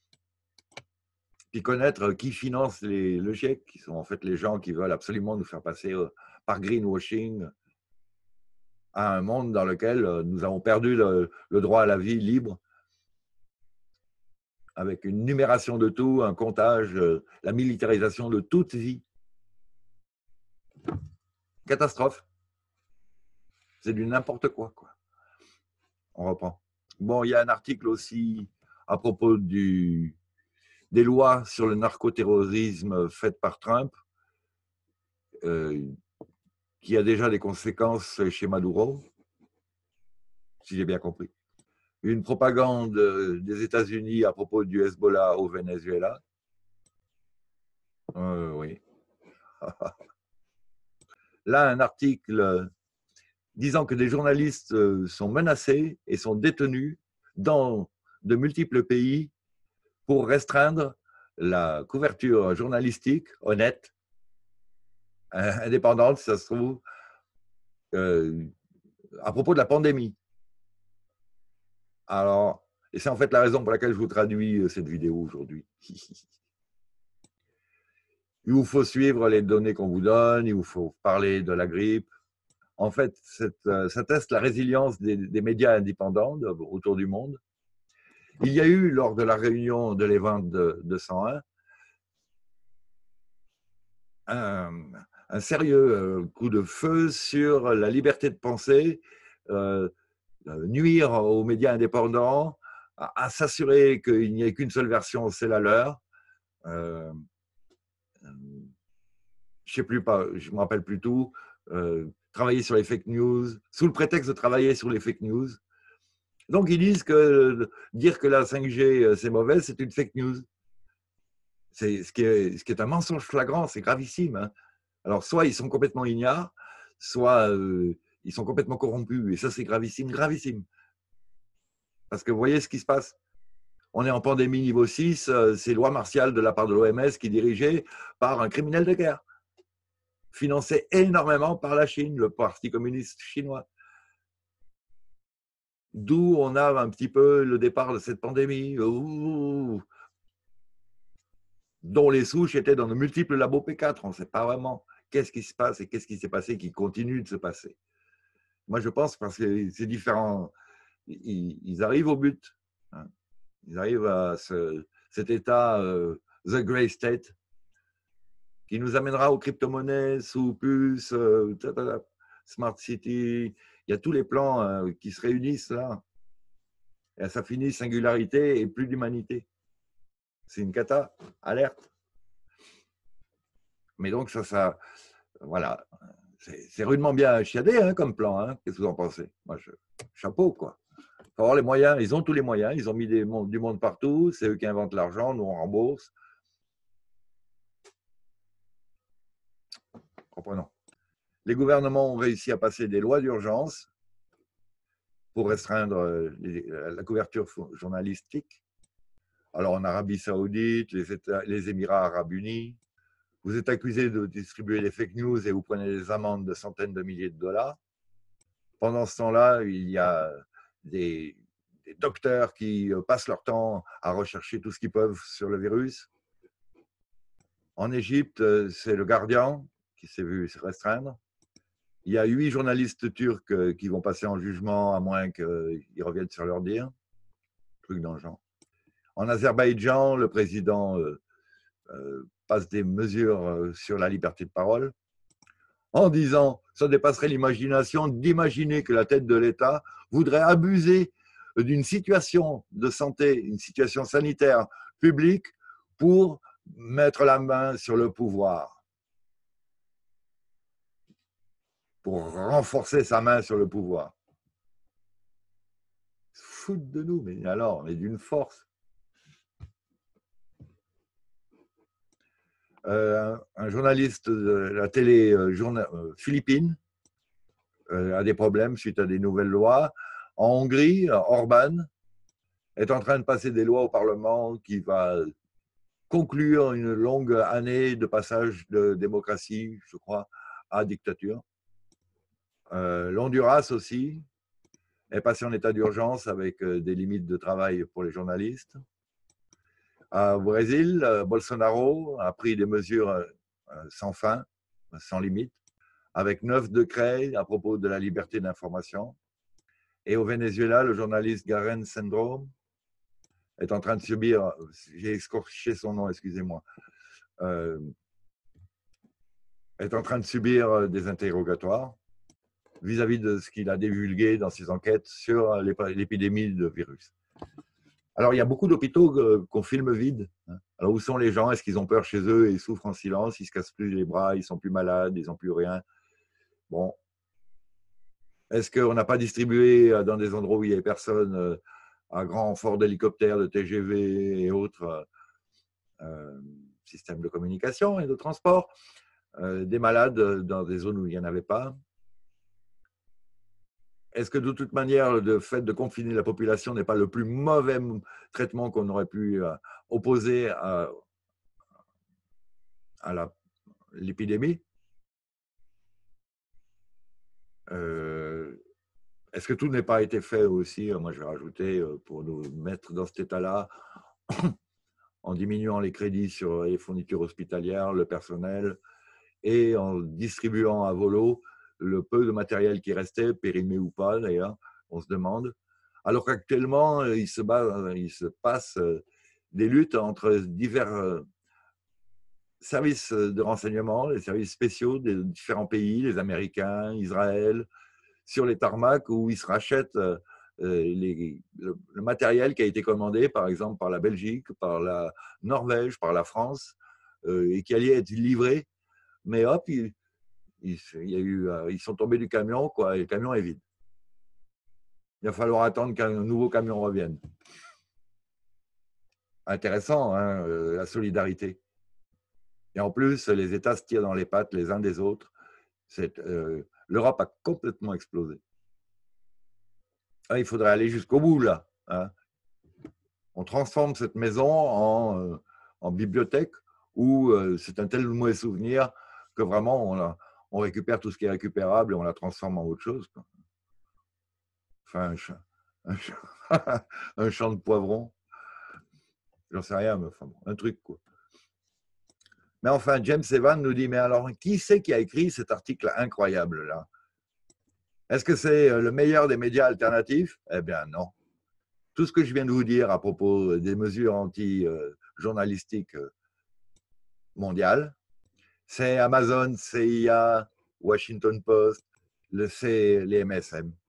Puis connaître qui finance les, le GIEC, qui sont en fait les gens qui veulent absolument nous faire passer euh, par greenwashing à un monde dans lequel euh, nous avons perdu le, le droit à la vie libre, avec une numération de tout, un comptage, euh, la militarisation de toute vie. Catastrophe. C'est du n'importe quoi, quoi. On reprend. Bon, il y a un article aussi à propos du, des lois sur le narcoterrorisme faites par Trump, euh, qui a déjà des conséquences chez Maduro, si j'ai bien compris. Une propagande des États-Unis à propos du Hezbollah au Venezuela. Euh, oui. Là, un article disant que des journalistes sont menacés et sont détenus dans de multiples pays pour restreindre la couverture journalistique honnête, indépendante, si ça se trouve, euh, à propos de la pandémie. Alors, et c'est en fait la raison pour laquelle je vous traduis cette vidéo aujourd'hui. Il vous faut suivre les données qu'on vous donne, il vous faut parler de la grippe. En fait, cette, ça teste la résilience des, des médias indépendants de, autour du monde. Il y a eu, lors de la réunion de l'Event de deux cent un, un, un sérieux coup de feu sur la liberté de penser, euh, nuire aux médias indépendants, à, à s'assurer qu'il n'y ait qu'une seule version, c'est la leur. Euh, je sais plus pas, je me rappelle plus tout. Euh, travailler sur les fake news, sous le prétexte de travailler sur les fake news. Donc ils disent que dire que la cinq G c'est mauvais, c'est une fake news. C'est ce qui est, ce qui est un mensonge flagrant, c'est gravissime. Hein. Alors soit ils sont complètement ignares, soit euh, ils sont complètement corrompus. Et ça c'est gravissime, gravissime. Parce que vous voyez ce qui se passe. On est en pandémie niveau six, c'est loi martiale de la part de l'O M S qui est dirigée par un criminel de guerre, financé énormément par la Chine, le Parti communiste chinois. D'où on a un petit peu le départ de cette pandémie, ouh, dont les souches étaient dans de multiples labos P quatre. On ne sait pas vraiment qu'est-ce qui se passe et qu'est-ce qui s'est passé, qui continue de se passer. Moi, je pense parce que c'est différent. Ils, ils arrivent au but. Hein. Ils arrivent à ce, cet état, euh, the grey state, qui nous amènera aux crypto-monnaies, sous puces, euh, smart city. Il y a tous les plans euh, qui se réunissent là. Et ça finit singularité et plus d'humanité. C'est une cata, alerte. Mais donc, ça, ça voilà, c'est rudement bien chiadé hein, comme plan. Hein. Qu'est-ce que vous en pensez? Moi, je, chapeau, quoi. Il faut avoir les moyens. Ils ont tous les moyens. Ils ont mis des, du monde partout. C'est eux qui inventent l'argent. Nous, on rembourse. Comprenons. Les gouvernements ont réussi à passer des lois d'urgence pour restreindre les, la couverture journalistique. Alors, en Arabie Saoudite, les, États, les Émirats Arabes Unis, vous êtes accusé de distribuer des fake news et vous prenez des amendes de centaines de milliers de dollars. Pendant ce temps-là, il y a des, des docteurs qui passent leur temps à rechercher tout ce qu'ils peuvent sur le virus. En Égypte, c'est le Guardian qui s'est vu se restreindre. Il y a huit journalistes turcs qui vont passer en jugement à moins qu'ils reviennent sur leur dire. Truc dans le genre. En Azerbaïdjan, le président euh, euh, passe des mesures sur la liberté de parole en disant, ça dépasserait l'imagination d'imaginer que la tête de l'État voudrait abuser d'une situation de santé, une situation sanitaire publique pour mettre la main sur le pouvoir, pour renforcer sa main sur le pouvoir. Foutre de nous, mais alors, mais d'une force. Euh, un, un journaliste de la télé euh, journa- euh, philippine euh, a des problèmes suite à des nouvelles lois. En Hongrie, Orban est en train de passer des lois au Parlement qui va conclure une longue année de passage de démocratie, je crois, à dictature. Euh, L'Honduras aussi est passé en état d'urgence avec euh, des limites de travail pour les journalistes. Au Brésil, euh, Bolsonaro a pris des mesures euh, sans fin, sans limite, avec neuf décrets à propos de la liberté d'information. Et au Venezuela, le journaliste Garen Sendro est en train de subir, j'ai escorché son nom, excusez-moi, euh, est en train de subir des interrogatoires vis-à-vis de ce qu'il a divulgué dans ses enquêtes sur l'épidémie de virus. Alors, il y a beaucoup d'hôpitaux qu'on filme vides. Alors, où sont les gens? Est-ce qu'ils ont peur chez eux et ils souffrent en silence? Ils ne se cassent plus les bras, ils ne sont plus malades, ils n'ont plus rien. Bon. Est-ce qu'on n'a pas distribué dans des endroits où il n'y avait personne, à grand renfort d'hélicoptères, de T G V et autres euh, systèmes de communication et de transport, euh, des malades dans des zones où il n'y en avait pas? Est-ce que de toute manière, le fait de confiner la population n'est pas le plus mauvais traitement qu'on aurait pu euh, opposer à, à l'épidémie? euh, Est-ce que tout n'est pas été fait aussi? Moi, je vais rajouter, pour nous mettre dans cet état-là, en diminuant les crédits sur les fournitures hospitalières, le personnel, et en distribuant à volo le peu de matériel qui restait, périmé ou pas d'ailleurs, on se demande. Alors qu'actuellement, il se, bat, il se passe des luttes entre divers services de renseignement, les services spéciaux des différents pays, les Américains, Israël, sur les tarmacs où ils se rachètent les, le, le matériel qui a été commandé, par exemple, par la Belgique, par la Norvège, par la France, euh, et qui allait être livré. Mais hop, il, il, il y a eu, euh, ils sont tombés du camion, quoi, et le camion est vide. Il va falloir attendre qu'un nouveau camion revienne. Intéressant, hein, euh, la solidarité. Et en plus, les États se tirent dans les pattes les uns des autres. Euh, L'Europe a complètement explosé. Ah, il faudrait aller jusqu'au bout, là. Hein. On transforme cette maison en, euh, en bibliothèque où euh, c'est un tel mauvais souvenir que vraiment, on, la, on récupère tout ce qui est récupérable et on la transforme en autre chose. Quoi. Enfin, un, champ, un, champ, un champ de poivrons. J'en sais rien, mais enfin, bon, un truc, quoi. Mais enfin, James Evans nous dit, mais alors, qui c'est qui a écrit cet article incroyable, là? Est-ce que c'est le meilleur des médias alternatifs? Eh bien, non. Tout ce que je viens de vous dire à propos des mesures anti-journalistiques mondiales, c'est Amazon, C I A, Washington Post, le C, les M S M.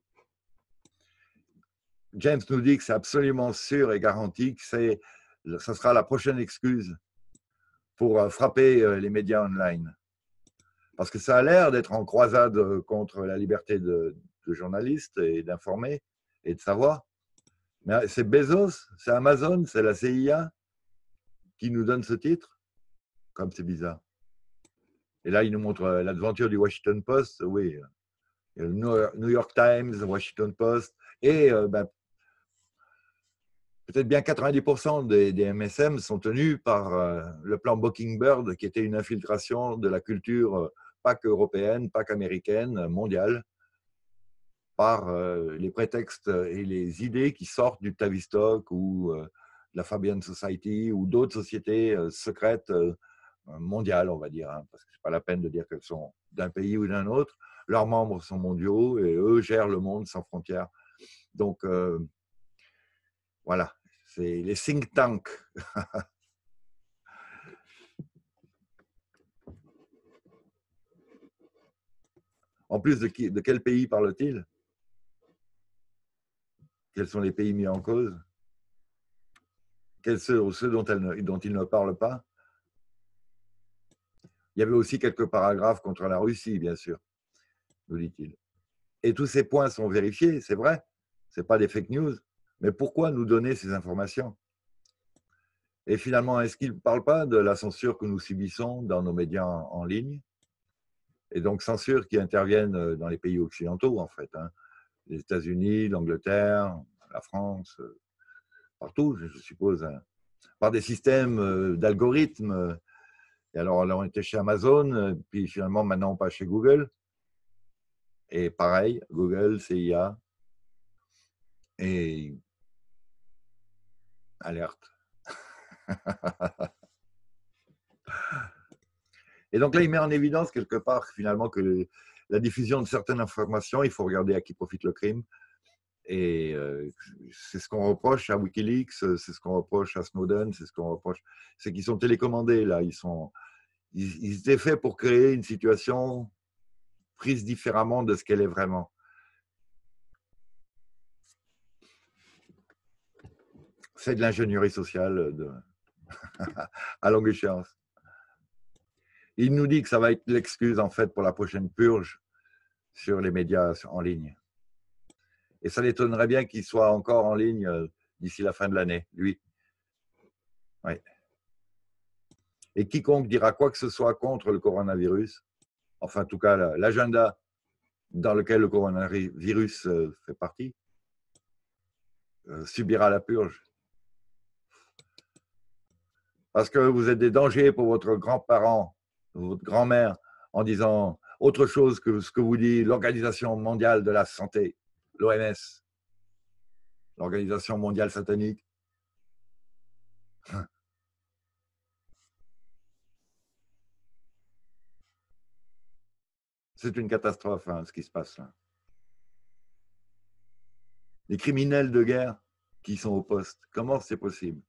James nous dit que c'est absolument sûr et garanti que c'est, ce sera la prochaine excuse pour frapper les médias online. Parce que ça a l'air d'être en croisade contre la liberté de, de journalistes et d'informer et de savoir. Mais c'est Bezos, c'est Amazon, c'est la C I A qui nous donne ce titre. Comme c'est bizarre. Et là, il nous montre l'aventure du Washington Post, oui. Le New York Times, Washington Post, et euh, ben, peut-être bien quatre-vingt-dix pour cent des, des M S M sont tenus par euh, le plan Mockingbird, qui était une infiltration de la culture euh, pas qu'européenne, pas qu'américaine, mondiale, par euh, les prétextes et les idées qui sortent du Tavistock ou euh, de la Fabian Society ou d'autres sociétés euh, secrètes euh, mondiales, on va dire, hein, parce que c'est pas la peine de dire qu'elles sont d'un pays ou d'un autre. Leurs membres sont mondiaux et eux gèrent le monde sans frontières. Donc, euh, voilà, c'est les think tanks. En plus, de, qui, de quel pays parle-t-il? Quels sont les pays mis en cause? Quels sont ceux dont, elle, dont il ne parle pas? Il y avait aussi quelques paragraphes contre la Russie, bien sûr, nous dit-il. Et tous ces points sont vérifiés, c'est vrai. Ce n'est pas des fake news. Mais pourquoi nous donner ces informations? Et finalement, est-ce qu'il ne parle pas de la censure que nous subissons dans nos médias en, en ligne? Et donc, censure qui interviennent dans les pays occidentaux, en fait, hein. Les États-Unis, l'Angleterre, la France, partout, je suppose, hein, par des systèmes d'algorithmes. Et alors, on était chez Amazon, puis finalement, maintenant, on passe chez Google. Et pareil, Google, C I A, et alerte. Et donc là, il met en évidence quelque part, finalement, que les, la diffusion de certaines informations, il faut regarder à qui profite le crime. Et euh, c'est ce qu'on reproche à Wikileaks, c'est ce qu'on reproche à Snowden, c'est ce qu'on reproche. C'est qu'ils sont télécommandés, là. Ils, sont, ils, ils étaient faits pour créer une situation prise différemment de ce qu'elle est vraiment. C'est de l'ingénierie sociale de... à longue échéance. Il nous dit que ça va être l'excuse, en fait, pour la prochaine purge sur les médias en ligne. Et ça l'étonnerait bien qu'il soit encore en ligne d'ici la fin de l'année, lui. Oui. Et quiconque dira quoi que ce soit contre le coronavirus, enfin, en tout cas, l'agenda dans lequel le coronavirus fait partie, subira la purge. Parce que vous êtes des dangers pour votre grand-parent, votre grand-mère, en disant autre chose que ce que vous dit l'Organisation mondiale de la santé, l'O M S, l'Organisation mondiale satanique. C'est une catastrophe, hein, ce qui se passe là. Les criminels de guerre qui sont au poste, comment c'est possible?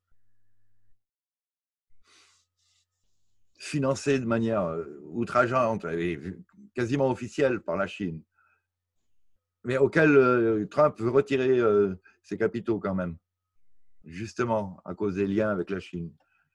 Financés de manière outrageante, quasiment officielle par la Chine, mais auquel Trump veut retirer ses capitaux quand même, justement à cause des liens avec la Chine.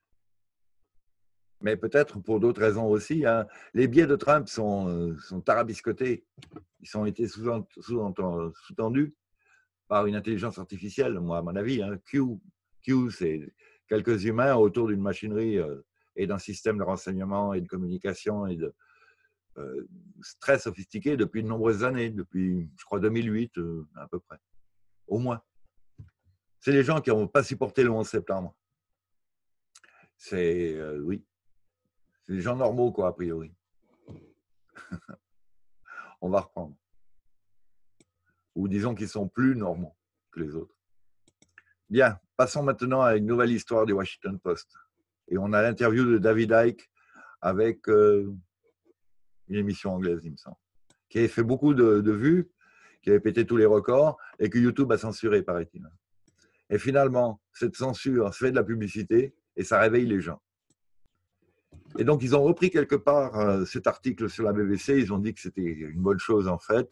Mais peut-être pour d'autres raisons aussi, hein. Les biais de Trump sont, sont tarabiscotés, ils ont été sous-entendus par une intelligence artificielle, moi à mon avis. Hein. Q, Q c'est quelques humains autour d'une machinerie et d'un système de renseignement et de communication et de euh, très sophistiqué depuis de nombreuses années, depuis, je crois, deux mille huit euh, à peu près, au moins. C'est les gens qui n'ont pas supporté le onze septembre. C'est, euh, oui, c'est des gens normaux, quoi, a priori. On va reprendre. Ou disons qu'ils sont plus normaux que les autres. Bien, passons maintenant à une nouvelle histoire du Washington Post. Et on a l'interview de David Icke avec euh, une émission anglaise, il me semble, qui avait fait beaucoup de, de vues, qui avait pété tous les records et que YouTube a censuré, paraît-il. Et finalement, cette censure fait de la publicité et ça réveille les gens. Et donc, ils ont repris quelque part euh, cet article sur la B B C. Ils ont dit que c'était une bonne chose, en fait.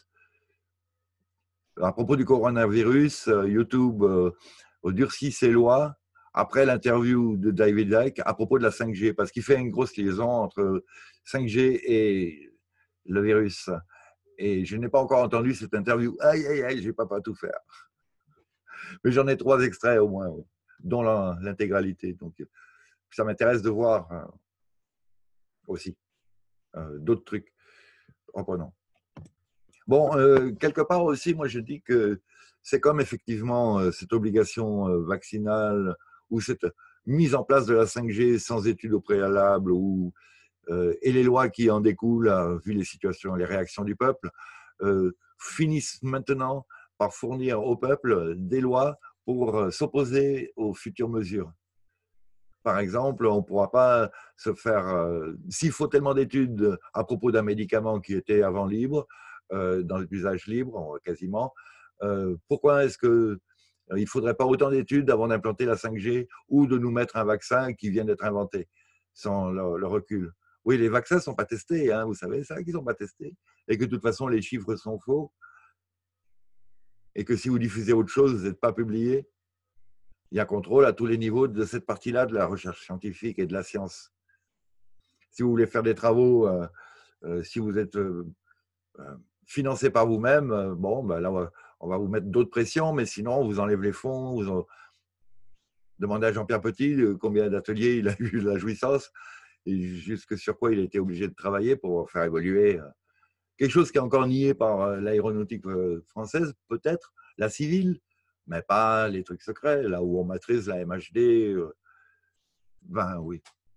À propos du coronavirus, euh, YouTube euh, durcit ses lois après l'interview de David Icke à propos de la cinq G, parce qu'il fait une grosse liaison entre cinq G et le virus. Et je n'ai pas encore entendu cette interview. Aïe, aïe, aïe, je ne vais pas tout faire. Mais j'en ai trois extraits au moins, dont l'intégralité. Donc, ça m'intéresse de voir euh, aussi euh, d'autres trucs. Reprenons. Bon, euh, quelque part aussi, moi je dis que c'est comme effectivement euh, cette obligation euh, vaccinale ou cette mise en place de la cinq G sans études au préalable ou, euh, et les lois qui en découlent, euh, vu les situations, les réactions du peuple, euh, finissent maintenant par fournir au peuple des lois pour euh, s'opposer aux futures mesures. Par exemple, on ne pourra pas se faire… Euh, s'il faut tellement d'études à propos d'un médicament qui était avant libre, euh, dans l'usage libre, quasiment, euh, pourquoi est-ce qu'il euh, ne faudrait pas autant d'études avant d'implanter la cinq G ou de nous mettre un vaccin qui vient d'être inventé, sans le, le recul? Oui, les vaccins ne sont pas testés, hein, vous savez ça, qu'ils ne sont pas testés, et que de toute façon, les chiffres sont faux, et que si vous diffusez autre chose, vous n'êtes pas publié. Il y a contrôle à tous les niveaux de cette partie-là de la recherche scientifique et de la science. Si vous voulez faire des travaux, euh, euh, si vous êtes euh, financé par vous-même, euh, bon, ben là, on va vous mettre d'autres pressions, mais sinon, on vous enlève les fonds. Vous en... Demandez à Jean-Pierre Petit euh, combien d'ateliers il a eu de la jouissance et jusque sur quoi il a été obligé de travailler pour faire évoluer euh, quelque chose qui est encore nié par euh, l'aéronautique euh, française, peut-être, la civile, mais pas les trucs secrets, là où on maîtrise la M H D. Euh, ben oui.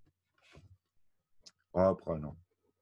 Propre, non.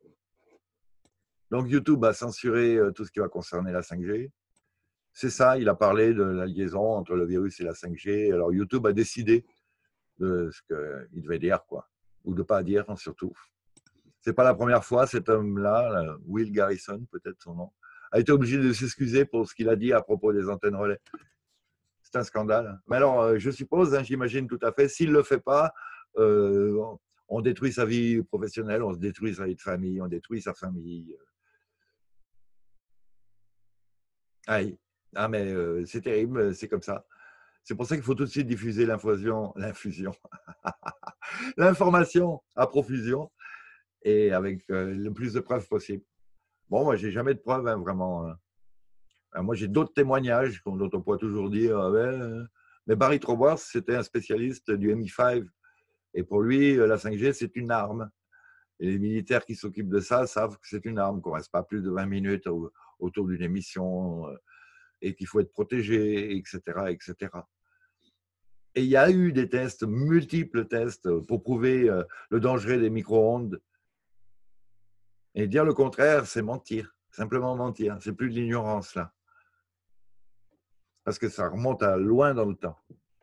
Donc YouTube a censuré euh, tout ce qui va concerner la cinq G. C'est ça, il a parlé de la liaison entre le virus et la cinq G. Alors YouTube a décidé de ce qu'il devait dire, quoi, ou de ne pas dire, hein, surtout. C'est pas la première fois, cet homme-là, Will Garrison, peut-être son nom, a été obligé de s'excuser pour ce qu'il a dit à propos des antennes relais. C'est un scandale. Mais alors, je suppose, hein, j'imagine tout à fait, s'il ne le fait pas, euh, on détruit sa vie professionnelle, on se détruit sa vie de famille, on détruit sa famille. Aïe. Ah, mais euh, c'est terrible, c'est comme ça. C'est pour ça qu'il faut tout de suite diffuser l'infusion, l'infusion, l'information à profusion et avec euh, le plus de preuves possible. Bon, moi, j'ai jamais de preuves, hein, vraiment. Hein. Moi, j'ai d'autres témoignages dont on pourrait toujours dire, ah ouais, mais Barry Trowers, c'était un spécialiste du M I cinq. Et pour lui, la cinq G, c'est une arme. Et les militaires qui s'occupent de ça savent que c'est une arme, qu'on ne reste pas plus de vingt minutes autour d'une émission et qu'il faut être protégé, et cetera, et cetera. Et il y a eu des tests, multiples tests, pour prouver le danger des micro-ondes. Et dire le contraire, c'est mentir. Simplement mentir. C'est plus de l'ignorance, là. Parce que ça remonte à loin dans le temps.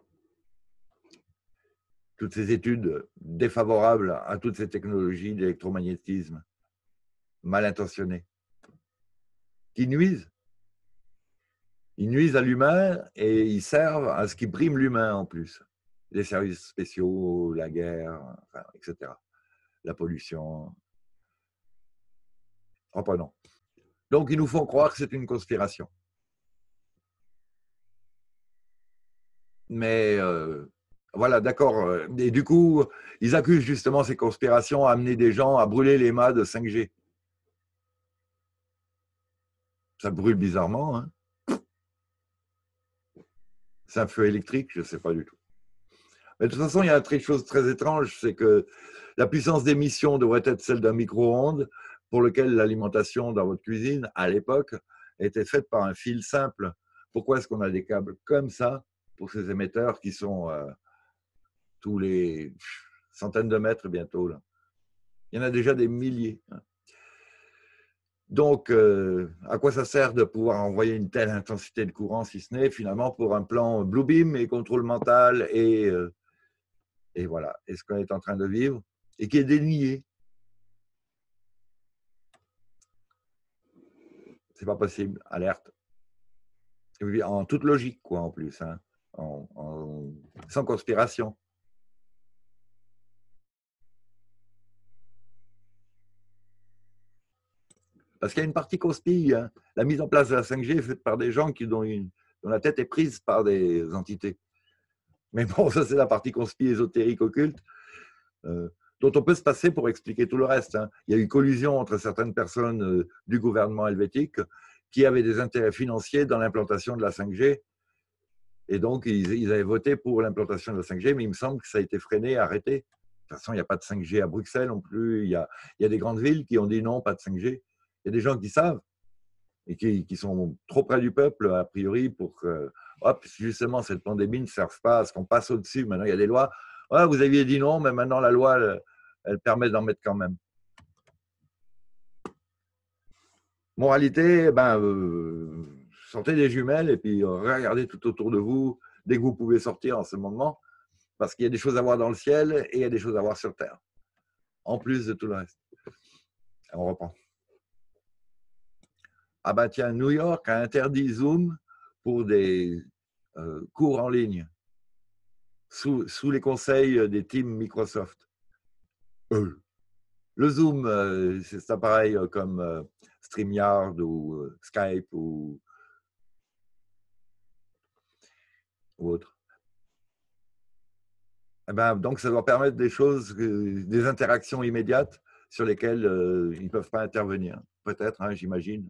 Toutes ces études défavorables à toutes ces technologies d'électromagnétisme mal intentionnées, qui nuisent. Ils nuisent à l'humain et ils servent à ce qui brime l'humain en plus. Les services spéciaux, la guerre, enfin, et cetera. La pollution. Reprenons. Donc, ils nous font croire que c'est une conspiration. Mais euh, voilà, d'accord. Et du coup, ils accusent justement ces conspirations à amener des gens à brûler les mâts de cinq G. Ça brûle bizarrement, hein. C'est un feu électrique, je ne sais pas du tout. Mais de toute façon, il y a une chose très étrange, c'est que la puissance d'émission devrait être celle d'un micro-ondes pour lequel l'alimentation dans votre cuisine, à l'époque, était faite par un fil simple. Pourquoi est-ce qu'on a des câbles comme ça pour ces émetteurs qui sont euh, tous les centaines de mètres bientôt là. Il y en a déjà des milliers. Donc, euh, à quoi ça sert de pouvoir envoyer une telle intensité de courant, si ce n'est finalement pour un plan Bluebeam et contrôle mental et, euh, et voilà, et ce qu'on est en train de vivre et qui est dénié. C'est pas possible, alerte. En toute logique, quoi, en plus, hein. en, en, sans conspiration. Parce qu'il y a une partie conspire. Hein. La mise en place de la cinq G est faite par des gens qui, dont, une, dont la tête est prise par des entités. Mais bon, ça, c'est la partie conspire ésotérique occulte, euh, dont on peut se passer pour expliquer tout le reste. Hein. Il y a eu collusion entre certaines personnes euh, du gouvernement helvétique qui avaient des intérêts financiers dans l'implantation de la cinq G. Et donc, ils, ils avaient voté pour l'implantation de la cinq G, mais il me semble que ça a été freiné, arrêté. De toute façon, il n'y a pas de cinq G à Bruxelles non plus. Il y a, il y a des grandes villes qui ont dit non, pas de cinq G. Il y a des gens qui savent et qui, qui sont trop près du peuple, a priori, pour que, hop, justement, cette pandémie ne serve pas à ce qu'on passe au-dessus. Maintenant, il y a des lois. Ouais, vous aviez dit non, mais maintenant, la loi, elle, elle permet d'en mettre quand même. Moralité, ben, euh, sortez des jumelles et puis regardez tout autour de vous dès que vous pouvez sortir en ce moment, parce qu'il y a des choses à voir dans le ciel et il y a des choses à voir sur Terre, en plus de tout le reste. On reprend. Ah bah tiens, New York a interdit Zoom pour des euh, cours en ligne, sous, sous les conseils des teams Microsoft. Euh. Le Zoom, euh, c'est appareil comme euh, StreamYard ou euh, Skype ou, ou autre. Eh ben, donc, ça doit permettre des choses, des interactions immédiates sur lesquelles euh, ils ne peuvent pas intervenir. Peut-être, hein, j'imagine.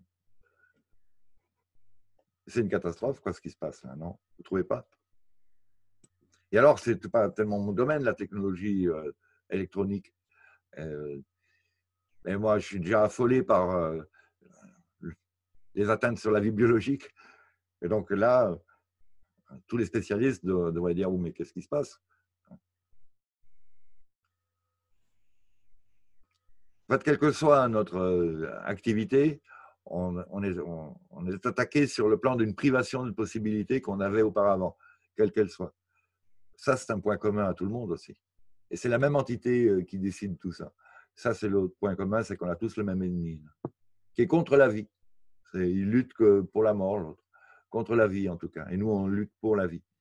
C'est une catastrophe, quoi, ce qui se passe là, non? Vous ne trouvez pas? Et alors, ce n'est pas tellement mon domaine, la technologie euh, électronique. Euh, mais moi, je suis déjà affolé par euh, les atteintes sur la vie biologique. Et donc là, tous les spécialistes devraient dire, oh, mais qu'est-ce qui se passe? En fait, quelle que soit notre euh, activité, on, on, est, on, on est attaqué sur le plan d'une privation de possibilités qu'on avait auparavant, quelle qu'elle soit. Ça, c'est un point commun à tout le monde aussi. Et c'est la même entité euh, qui décide tout ça. Ça, c'est l'autre point commun, c'est qu'on a tous le même ennemi, qui est contre la vie. Il lutte que pour la mort, l'autre. Contre la vie, en tout cas. Et nous, on lutte pour la vie.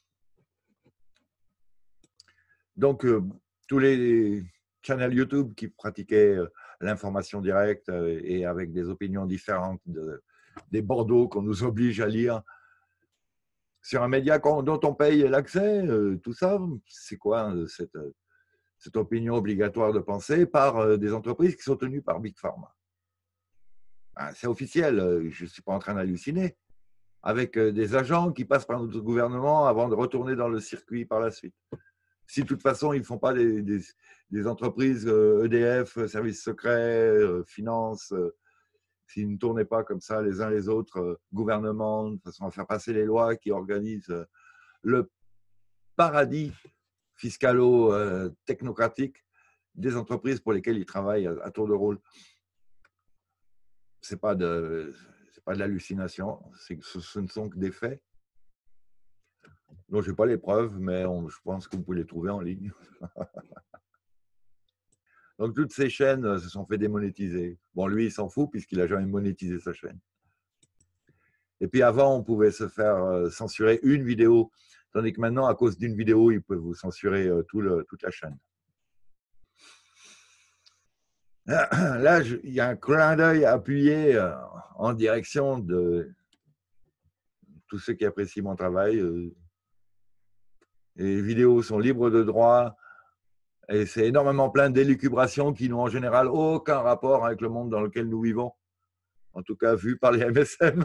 Donc, euh, tous les channels YouTube qui pratiquaient euh, l'information directe euh, et avec des opinions différentes de, des Bordeaux qu'on nous oblige à lire sur un média dont on paye l'accès, euh, tout ça, c'est quoi cette, cette opinion obligatoire de penser par euh, des entreprises qui sont tenues par Big Pharma? Ben, c'est officiel, je ne suis pas en train d'halluciner, avec euh, des agents qui passent par notre gouvernement avant de retourner dans le circuit par la suite. Si de toute façon, ils ne font pas des, des, des entreprises euh, E D F, services secrets, euh, finances, euh, s'ils ne tournaient pas comme ça les uns les autres, euh, gouvernement, de façon à faire passer les lois qui organisent euh, le paradis fiscalo-technocratique des entreprises pour lesquelles ils travaillent à, à tour de rôle. Ce n'est pas de, c'est pas de l'hallucination, ce, ce ne sont que des faits. Donc, je n'ai pas les preuves, mais on, je pense que vous pouvez les trouver en ligne. Donc, toutes ces chaînes se sont fait démonétiser. Bon, lui, il s'en fout puisqu'il n'a jamais monétisé sa chaîne. Et puis, avant, on pouvait se faire censurer une vidéo, tandis que maintenant, à cause d'une vidéo, ils peuvent vous censurer tout le, toute la chaîne. Là, je, il y a un clin d'œil appuyé en direction de tous ceux qui apprécient mon travail. Les vidéos sont libres de droit. Et c'est énormément plein d'élucubrations qui n'ont en général aucun rapport avec le monde dans lequel nous vivons. En tout cas, vu par les M S M.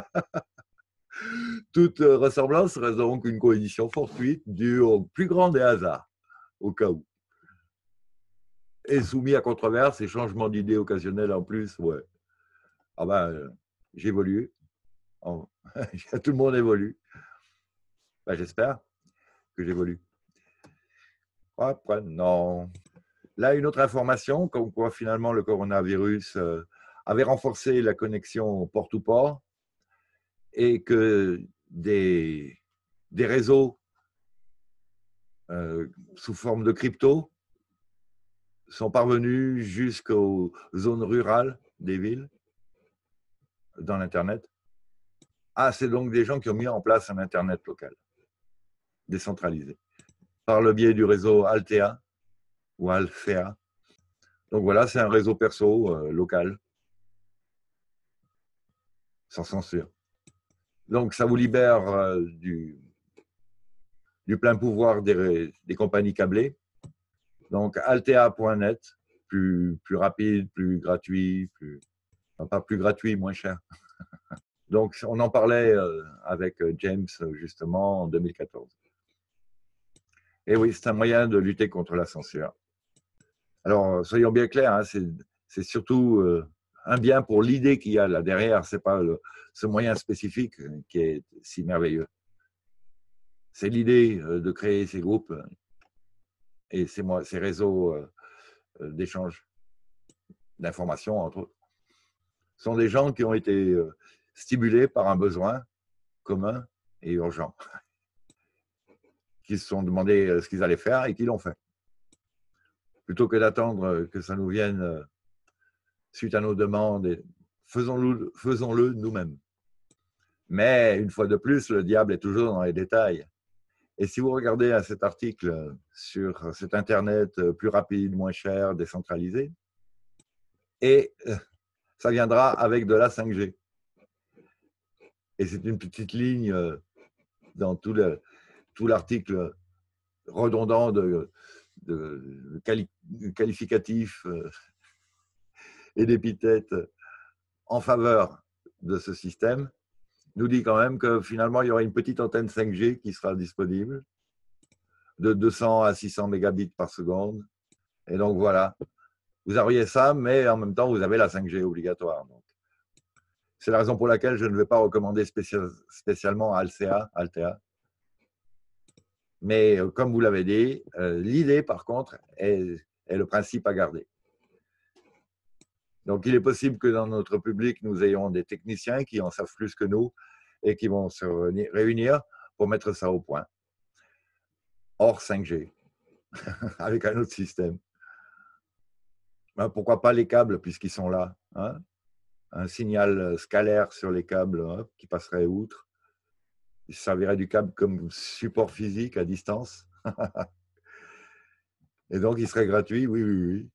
Toute ressemblance reste donc une coédition fortuite due au plus grand des hasards, au cas où. Et soumis à controverse et changement d'idées occasionnels en plus, ouais. Ah ben, euh, j'évolue. Oh. Tout le monde évolue. Ben, j'espère que j'évolue. Après, non. Là, une autre information, comme quoi finalement le coronavirus euh, avait renforcé la connexion port-to-port et que des, des réseaux euh, sous forme de crypto sont parvenus jusqu'aux zones rurales des villes dans l'Internet. Ah, c'est donc des gens qui ont mis en place un Internet local, décentralisé, par le biais du réseau Altea ou Alfea. Donc voilà, c'est un réseau perso euh, local, sans censure. Donc ça vous libère euh, du, du plein pouvoir des, des compagnies câblées. Donc altea point net, plus, plus rapide, plus gratuit, plus, enfin, pas plus gratuit, moins cher. Donc on en parlait euh, avec James justement en deux mille quatorze. Et oui, c'est un moyen de lutter contre la censure. Alors soyons bien clairs, hein, c'est surtout euh, un bien pour l'idée qu'il y a là derrière, c'est pas le, ce moyen spécifique qui est si merveilleux. C'est l'idée de créer ces groupes et ces, ces réseaux d'échange d'informations, entre autres. Ce sont des gens qui ont été stimulés par un besoin commun et urgent, qui se sont demandé ce qu'ils allaient faire et qui l'ont fait. Plutôt que d'attendre que ça nous vienne suite à nos demandes, faisons-le faisons-le nous-mêmes. Mais une fois de plus, le diable est toujours dans les détails. Et si vous regardez à cet article sur cet Internet plus rapide, moins cher, décentralisé, et ça viendra avec de la cinq G. Et c'est une petite ligne dans tout le, tout l'article redondant de, de quali, qualificatifs et d'épithètes en faveur de ce système, nous dit quand même que finalement, il y aura une petite antenne cinq G qui sera disponible de deux cents à six cents mégabits par seconde. Et donc voilà, vous auriez ça, mais en même temps, vous avez la cinq G obligatoire. C'est la raison pour laquelle je ne vais pas recommander spécial, spécialement Altea, Altea. Mais euh, comme vous l'avez dit, euh, l'idée, par contre, est, est le principe à garder. Donc, il est possible que dans notre public, nous ayons des techniciens qui en savent plus que nous et qui vont se réunir pour mettre ça au point. Hors cinq G, avec un autre système. Ben, pourquoi pas les câbles, puisqu'ils sont là, hein? Un signal scalaire sur les câbles, hein, qui passerait outre. Il servirait du câble comme support physique à distance. Et donc, il serait gratuit, oui, oui, oui.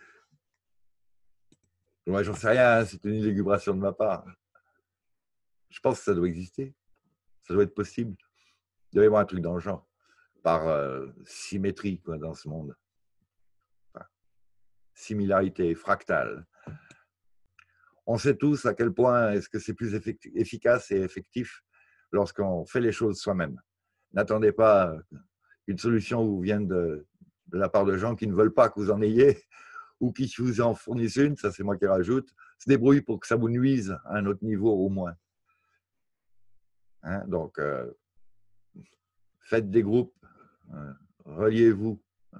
Moi, j'en sais rien, c'est une élucubration de ma part. Je pense que ça doit exister. Ça doit être possible. Il doit y avoir un truc dans le genre, par euh, symétrie, quoi, dans ce monde. Enfin, similarité, fractale. On sait tous à quel point est-ce que c'est plus efficace et effectif lorsqu'on fait les choses soi-même. N'attendez pas une solution vous vienne de, de la part de gens qui ne veulent pas que vous en ayez ou qui vous en fournissent une, ça c'est moi qui rajoute, se débrouille pour que ça vous nuise à un autre niveau au moins. Hein, donc, euh, faites des groupes, euh, reliez-vous, euh,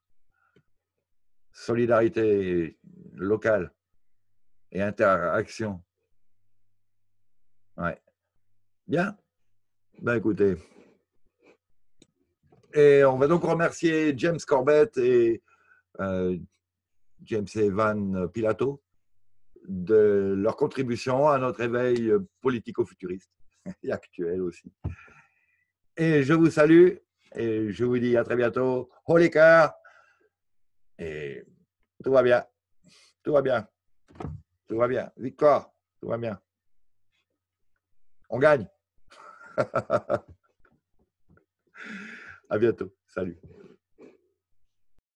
solidarité locale et interaction. Ouais. Bien. Ben écoutez. Et on va donc remercier James Corbett et euh, James Evan Pilato de leur contribution à notre éveil politico-futuriste et actuel aussi. Et je vous salue et je vous dis à très bientôt. Holy car et tout va bien. Tout va bien. Tout va bien. Victoire. Tout va bien. On gagne. À bientôt. Salut.